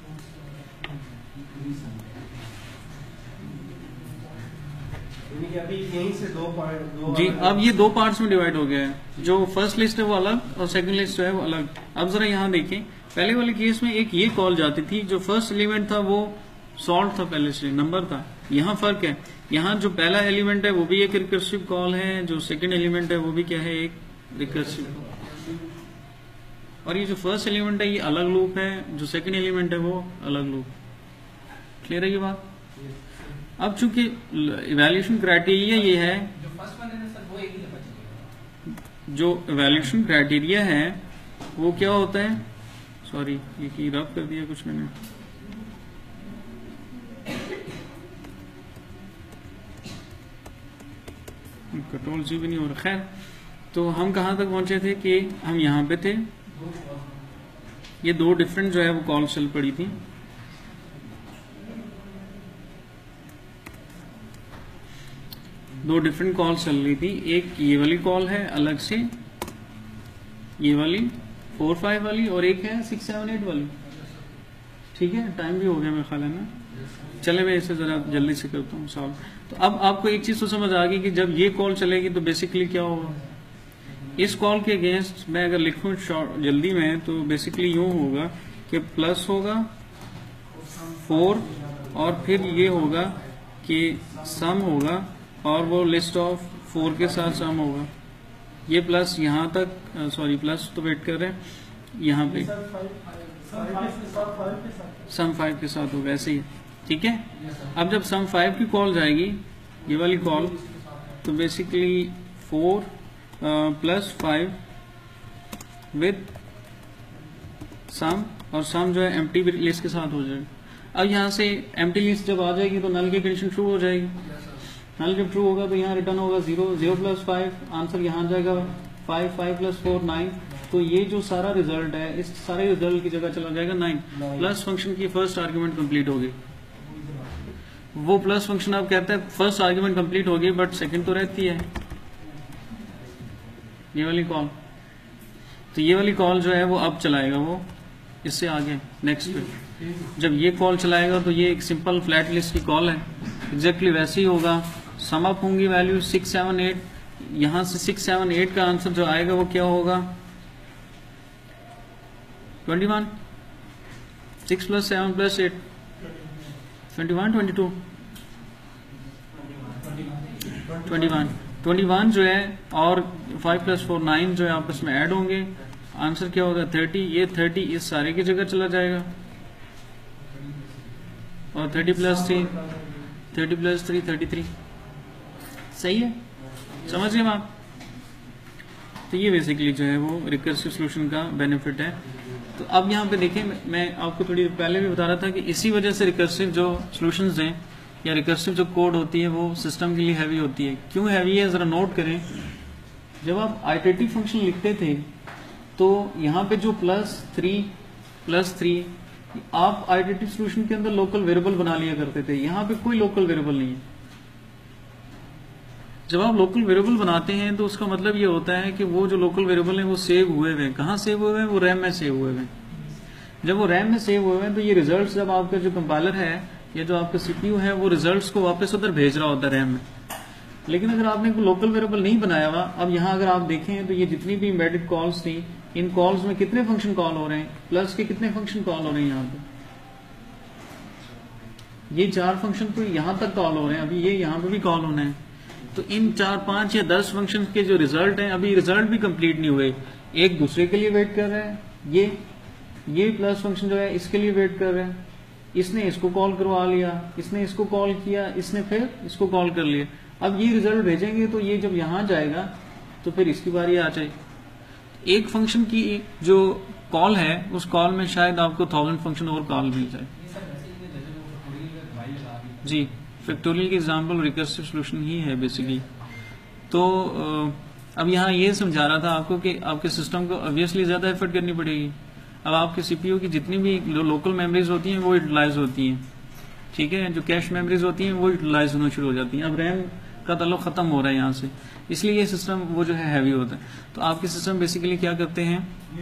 अभी यहीं से दो जी, अब ये 2 पार्ट्स में डिवाइड हो गया है, जो फर्स्ट लिस्ट है वो अलग और सेकंड लिस्ट जो है वो अलग। अब जरा यहां देखें, पहले वाले केस में एक ये कॉल जाती थी, जो फर्स्ट एलिमेंट था वो सॉल्ट था, पहले से नंबर था, यहां फर्क है, यहां जो पहला एलिमेंट है वो भी एक रिकर्सिव कॉल है, जो सेकंड एलिमेंट है वो भी क्या है, एक रिकर्सिव कॉल, और ये जो फर्स्ट एलिमेंट है ये अलग लूप है, जो सेकंड एलिमेंट है वो अलग लूप। क्लियर है ये बात। अब चूंकि इवैल्यूएशन क्राइटेरिया ये है, जो फर्स्ट वन है सर वो एक ही दफा चलेगा, जो इवैल्यूएशन क्राइटेरिया है वो क्या होता है, सॉरी ये की रब कर दिया कुछ मैंने, कंट्रोल जी भी नहीं हो रहा। खैर, तो हम कहां तक पहुंचे थे कि हम यहां पे थे, ये 2 डिफरेंट जो है वो कॉल चल पड़ी थी, दो डिफरेंट कॉल चल रही थी, एक ये वाली कॉल है अलग से, ये वाली 4 5 वाली, और एक है 6 7 8 वाली, ठीक है। टाइम भी हो गया मेरे ख्याल है ना, चले मैं इसे जरा जल्दी से करता हूँ सॉल्व। तो अब आपको एक चीज तो समझ आ गई कि जब ये कॉल चलेगी तो बेसिकली क्या होगा, इस कॉल के अगेंस्ट मैं अगर लिखूं जल्दी में तो बेसिकली यूं होगा कि प्लस होगा 4 और फिर ये होगा कि सम होगा, और वो लिस्ट ऑफ 4 के साथ सम होगा, ये प्लस यहां तक, सॉरी प्लस तो वेट कर रहे हैं, यहाँ पे सम 5 के साथ होगा, ऐसे ही, ठीक है। अब जब सम 5 की कॉल जाएगी, ये वाली कॉल, तो बेसिकली 4 प्लस 5 विद सम, और सम जो है एम्प्टी लिस्ट के साथ हो जाएगा। अब यहाँ से एम्प्टी लिस्ट जब आ जाएगी तो नल की कंडीशन ट्रू हो जाएगी, नल जब ट्रू होगा तो यहाँ रिटर्न होगा 0 0 प्लस 5, आंसर यहाँ जाएगा 5 5 प्लस 4 9, तो ये जो सारा रिजल्ट है इस सारे रिजल्ट की जगह चला जाएगा 9, प्लस फंक्शन की फर्स्ट आर्ग्यूमेंट कंप्लीट होगी। वो प्लस फंक्शन अब कहता है फर्स्ट आर्ग्यूमेंट कंप्लीट होगी बट सेकंड तो रहती है, ये वाली कॉल, तो ये वाली कॉल जो है वो अब चलाएगा वो इससे आगे नेक्स्ट पे। जब ये कॉल चलाएगा तो ये एक सिंपल फ्लैट लिस्ट की कॉल है, एग्जैक्टली वैसे ही होगा, सम अप होंगी वैल्यू 6 7 8, यहां से 6 7 8 का आंसर जो आएगा वो क्या होगा 21, 6 प्लस 7 प्लस 8 21 22 21 जो है और 5 + 4 9 जो है आपस में ऐड होंगे, आंसर क्या होगा 30। ये 30 इस सारे की जगह चला जाएगा और 30 + 3 33। सही है, समझ गए आप? तो ये बेसिकली जो है वो रिकर्सिव सॉल्यूशन का बेनिफिट है। तो अब यहाँ पे देखें, मैं आपको थोड़ी पहले भी बता रहा था कि इसी वजह से रिकर्सिव जो सॉल्यूशंस हैं या रिकर्सिव जो कोड होती है वो सिस्टम के लिए हैवी होती है। क्यों हैवी है जरा नोट करें। जब आप आइटरेटिव फंक्शन लिखते थे तो यहाँ पे जो +3 आप आइटरेटिव सॉल्यूशन के अंदर लोकल वेरिएबल बना लिया करते थे, यहाँ पे कोई लोकल वेरिएबल नहीं है। जब आप लोकल वेरिएबल बनाते हैं तो उसका मतलब ये होता है कि वो जो लोकल वेरिएबल है वो सेव हुए हुए हैं। कहाँ सेव हुए हुए हैं? वो रैम में सेव हुए हुए हैं। जब वो रैम में सेव हुए हुए हैं तो ये रिजल्ट जब आपका जो कंपाइलर है या जो आपका सीपीयू है वो रिजल्ट्स को वापस उधर भेज रहा होता है रैम में। लेकिन अगर आपने कोई लोकल वेरिएबल नहीं बनाया हुआ, अब यहाँ अगर आप देखें तो ये जितनी भी एम्बेडेड कॉल्स थी, इन कॉल्स में कितने फंक्शन कॉल हो रहे हैं? प्लस के कितने फंक्शन कॉल हो रहे हैं? यहाँ पे ये 4 फंक्शन तो यहाँ तक कॉल हो रहे हैं, अभी ये यहाँ पे भी कॉल होना है। तो इन 4, 5 या 10 फंक्शन के जो रिजल्ट हैं, अभी रिजल्ट भी कंप्लीट नहीं हुए, एक दूसरे के लिए वेट कर रहे हैं। ये प्लस फंक्शन जो है इसके लिए वेट कर रहे हैं। इसने इसको कॉल करवा लिया, इसने इसको कॉल किया, इसने फिर इसको कॉल कर लिया। अब ये रिजल्ट भेजेंगे तो ये जब यहां जाएगा तो फिर इसकी बारी आ जाएगी। एक फंक्शन की जो कॉल है उस कॉल में शायद आपको 1000 फंक्शन और कॉल मिल जाए। जी, फैक्टोरियल की एग्जांपल रिकर्सिव सॉल्यूशन ही है बेसिकली। तो अब यहाँ ये समझा रहा था आपको कि आपके सिस्टम को ऑब्वियसली ज्यादा एफर्ट करनी पड़ेगी। अब आपके सीपीयू की जितनी भी लोकल मेमोरीज होती हैं वो यूटिलाइज होती हैं, ठीक है। जो कैश मेमोरीज होती हैं वो यूटिलाइज होना शुरू हो जाती हैं। अब रैम का ताल्लुक खत्म हो रहा है यहाँ से, इसलिए ये सिस्टम वो जो है हैवी होता है। तो आपके सिस्टम बेसिकली क्या करते हैं,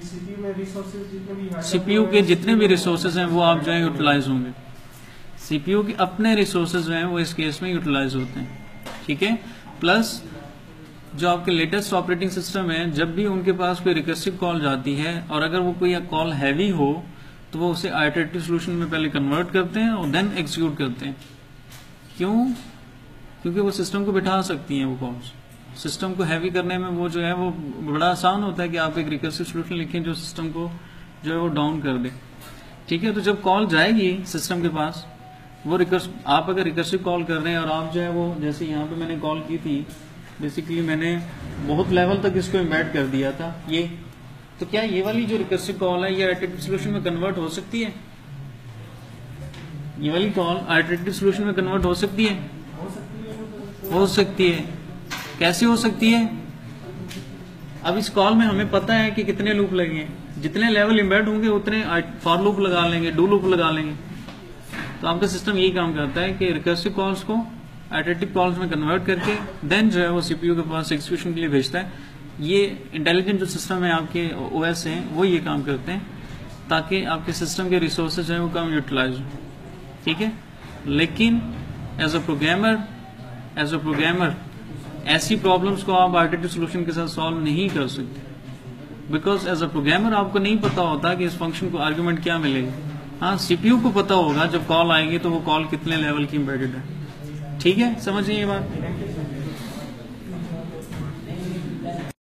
सीपीयू के जितने भी रिसोर्सेज हैं वो आप जो है यूटिलाइज होंगे। सीपीयू के अपने रिसोर्सेज जो हैं वो इस केस में यूटिलाइज होते हैं, ठीक है। प्लस जो आपके लेटेस्ट ऑपरेटिंग सिस्टम है, जब भी उनके पास कोई रिकर्सिव कॉल जाती है और अगर वो कोई कॉल हैवी हो तो वो उसे आइटरेटिव सॉल्यूशन में पहले कन्वर्ट करते हैं और देन एग्जीक्यूट करते हैं। क्यों? क्योंकि वो सिस्टम को बिठा सकती हैं वो कॉल्स। सिस्टम को हैवी करने में वो जो है वो बड़ा आसान होता है कि आप एक रिकर्सिव सॉल्यूशन लिखें जो सिस्टम को जो है वो डाउन कर दे, ठीक है। तो जब कॉल जाएगी सिस्टम के पास, वो आप अगर रिकर्सिव कॉल कर रहे हैं और आप जो है वो जैसे यहाँ पे मैंने कॉल की थी, बेसिकली मैंने बहुत लेवल तक इसको एम्बेड कर दिया था ये, तो क्या ये वाली जो रिकर्सिव कॉल है ये आइटरेटिव सॉल्यूशन में कन्वर्ट हो सकती है? ये वाली कॉल आइटरेटिव सॉल्यूशन में कन्वर्ट हो सकती है? हो सकती है। कैसे हो सकती है? अब इस कॉल में हमें पता है कि कितने लूप लगे हैं, जितने लेवल एम्बेड होंगे उतने फॉर लूप लगा लेंगे, डू लूप लगा लेंगे। तो आपका सिस्टम यही काम करता है कि रिकर्सिव कॉल्स को आइटरेटिव कॉल्स में कन्वर्ट करके देन जो है वो सीपीयू के पास एग्जीक्यूशन के लिए भेजता है। ये इंटेलिजेंट जो सिस्टम है आपके ओएस हैं वो ये काम करते हैं ताकि आपके सिस्टम के रिसोर्सेज हैं वो कम यूटिलाइज हो, ठीक है। लेकिन एज अ प्रोग्रामर ऐसी प्रॉब्लम्स को आप आइटरेटिव सॉल्यूशन के साथ सॉल्व नहीं कर सकते, बिकॉज एज अ प्रोग्रामर आपको नहीं पता होता कि इस फंक्शन को आर्ग्यूमेंट क्या मिलेगा। हाँ, सीपीयू को पता होगा जब कॉल आएगी तो वो कॉल कितने लेवल की एम्बेडेड है, ठीक है। समझिए ये बात।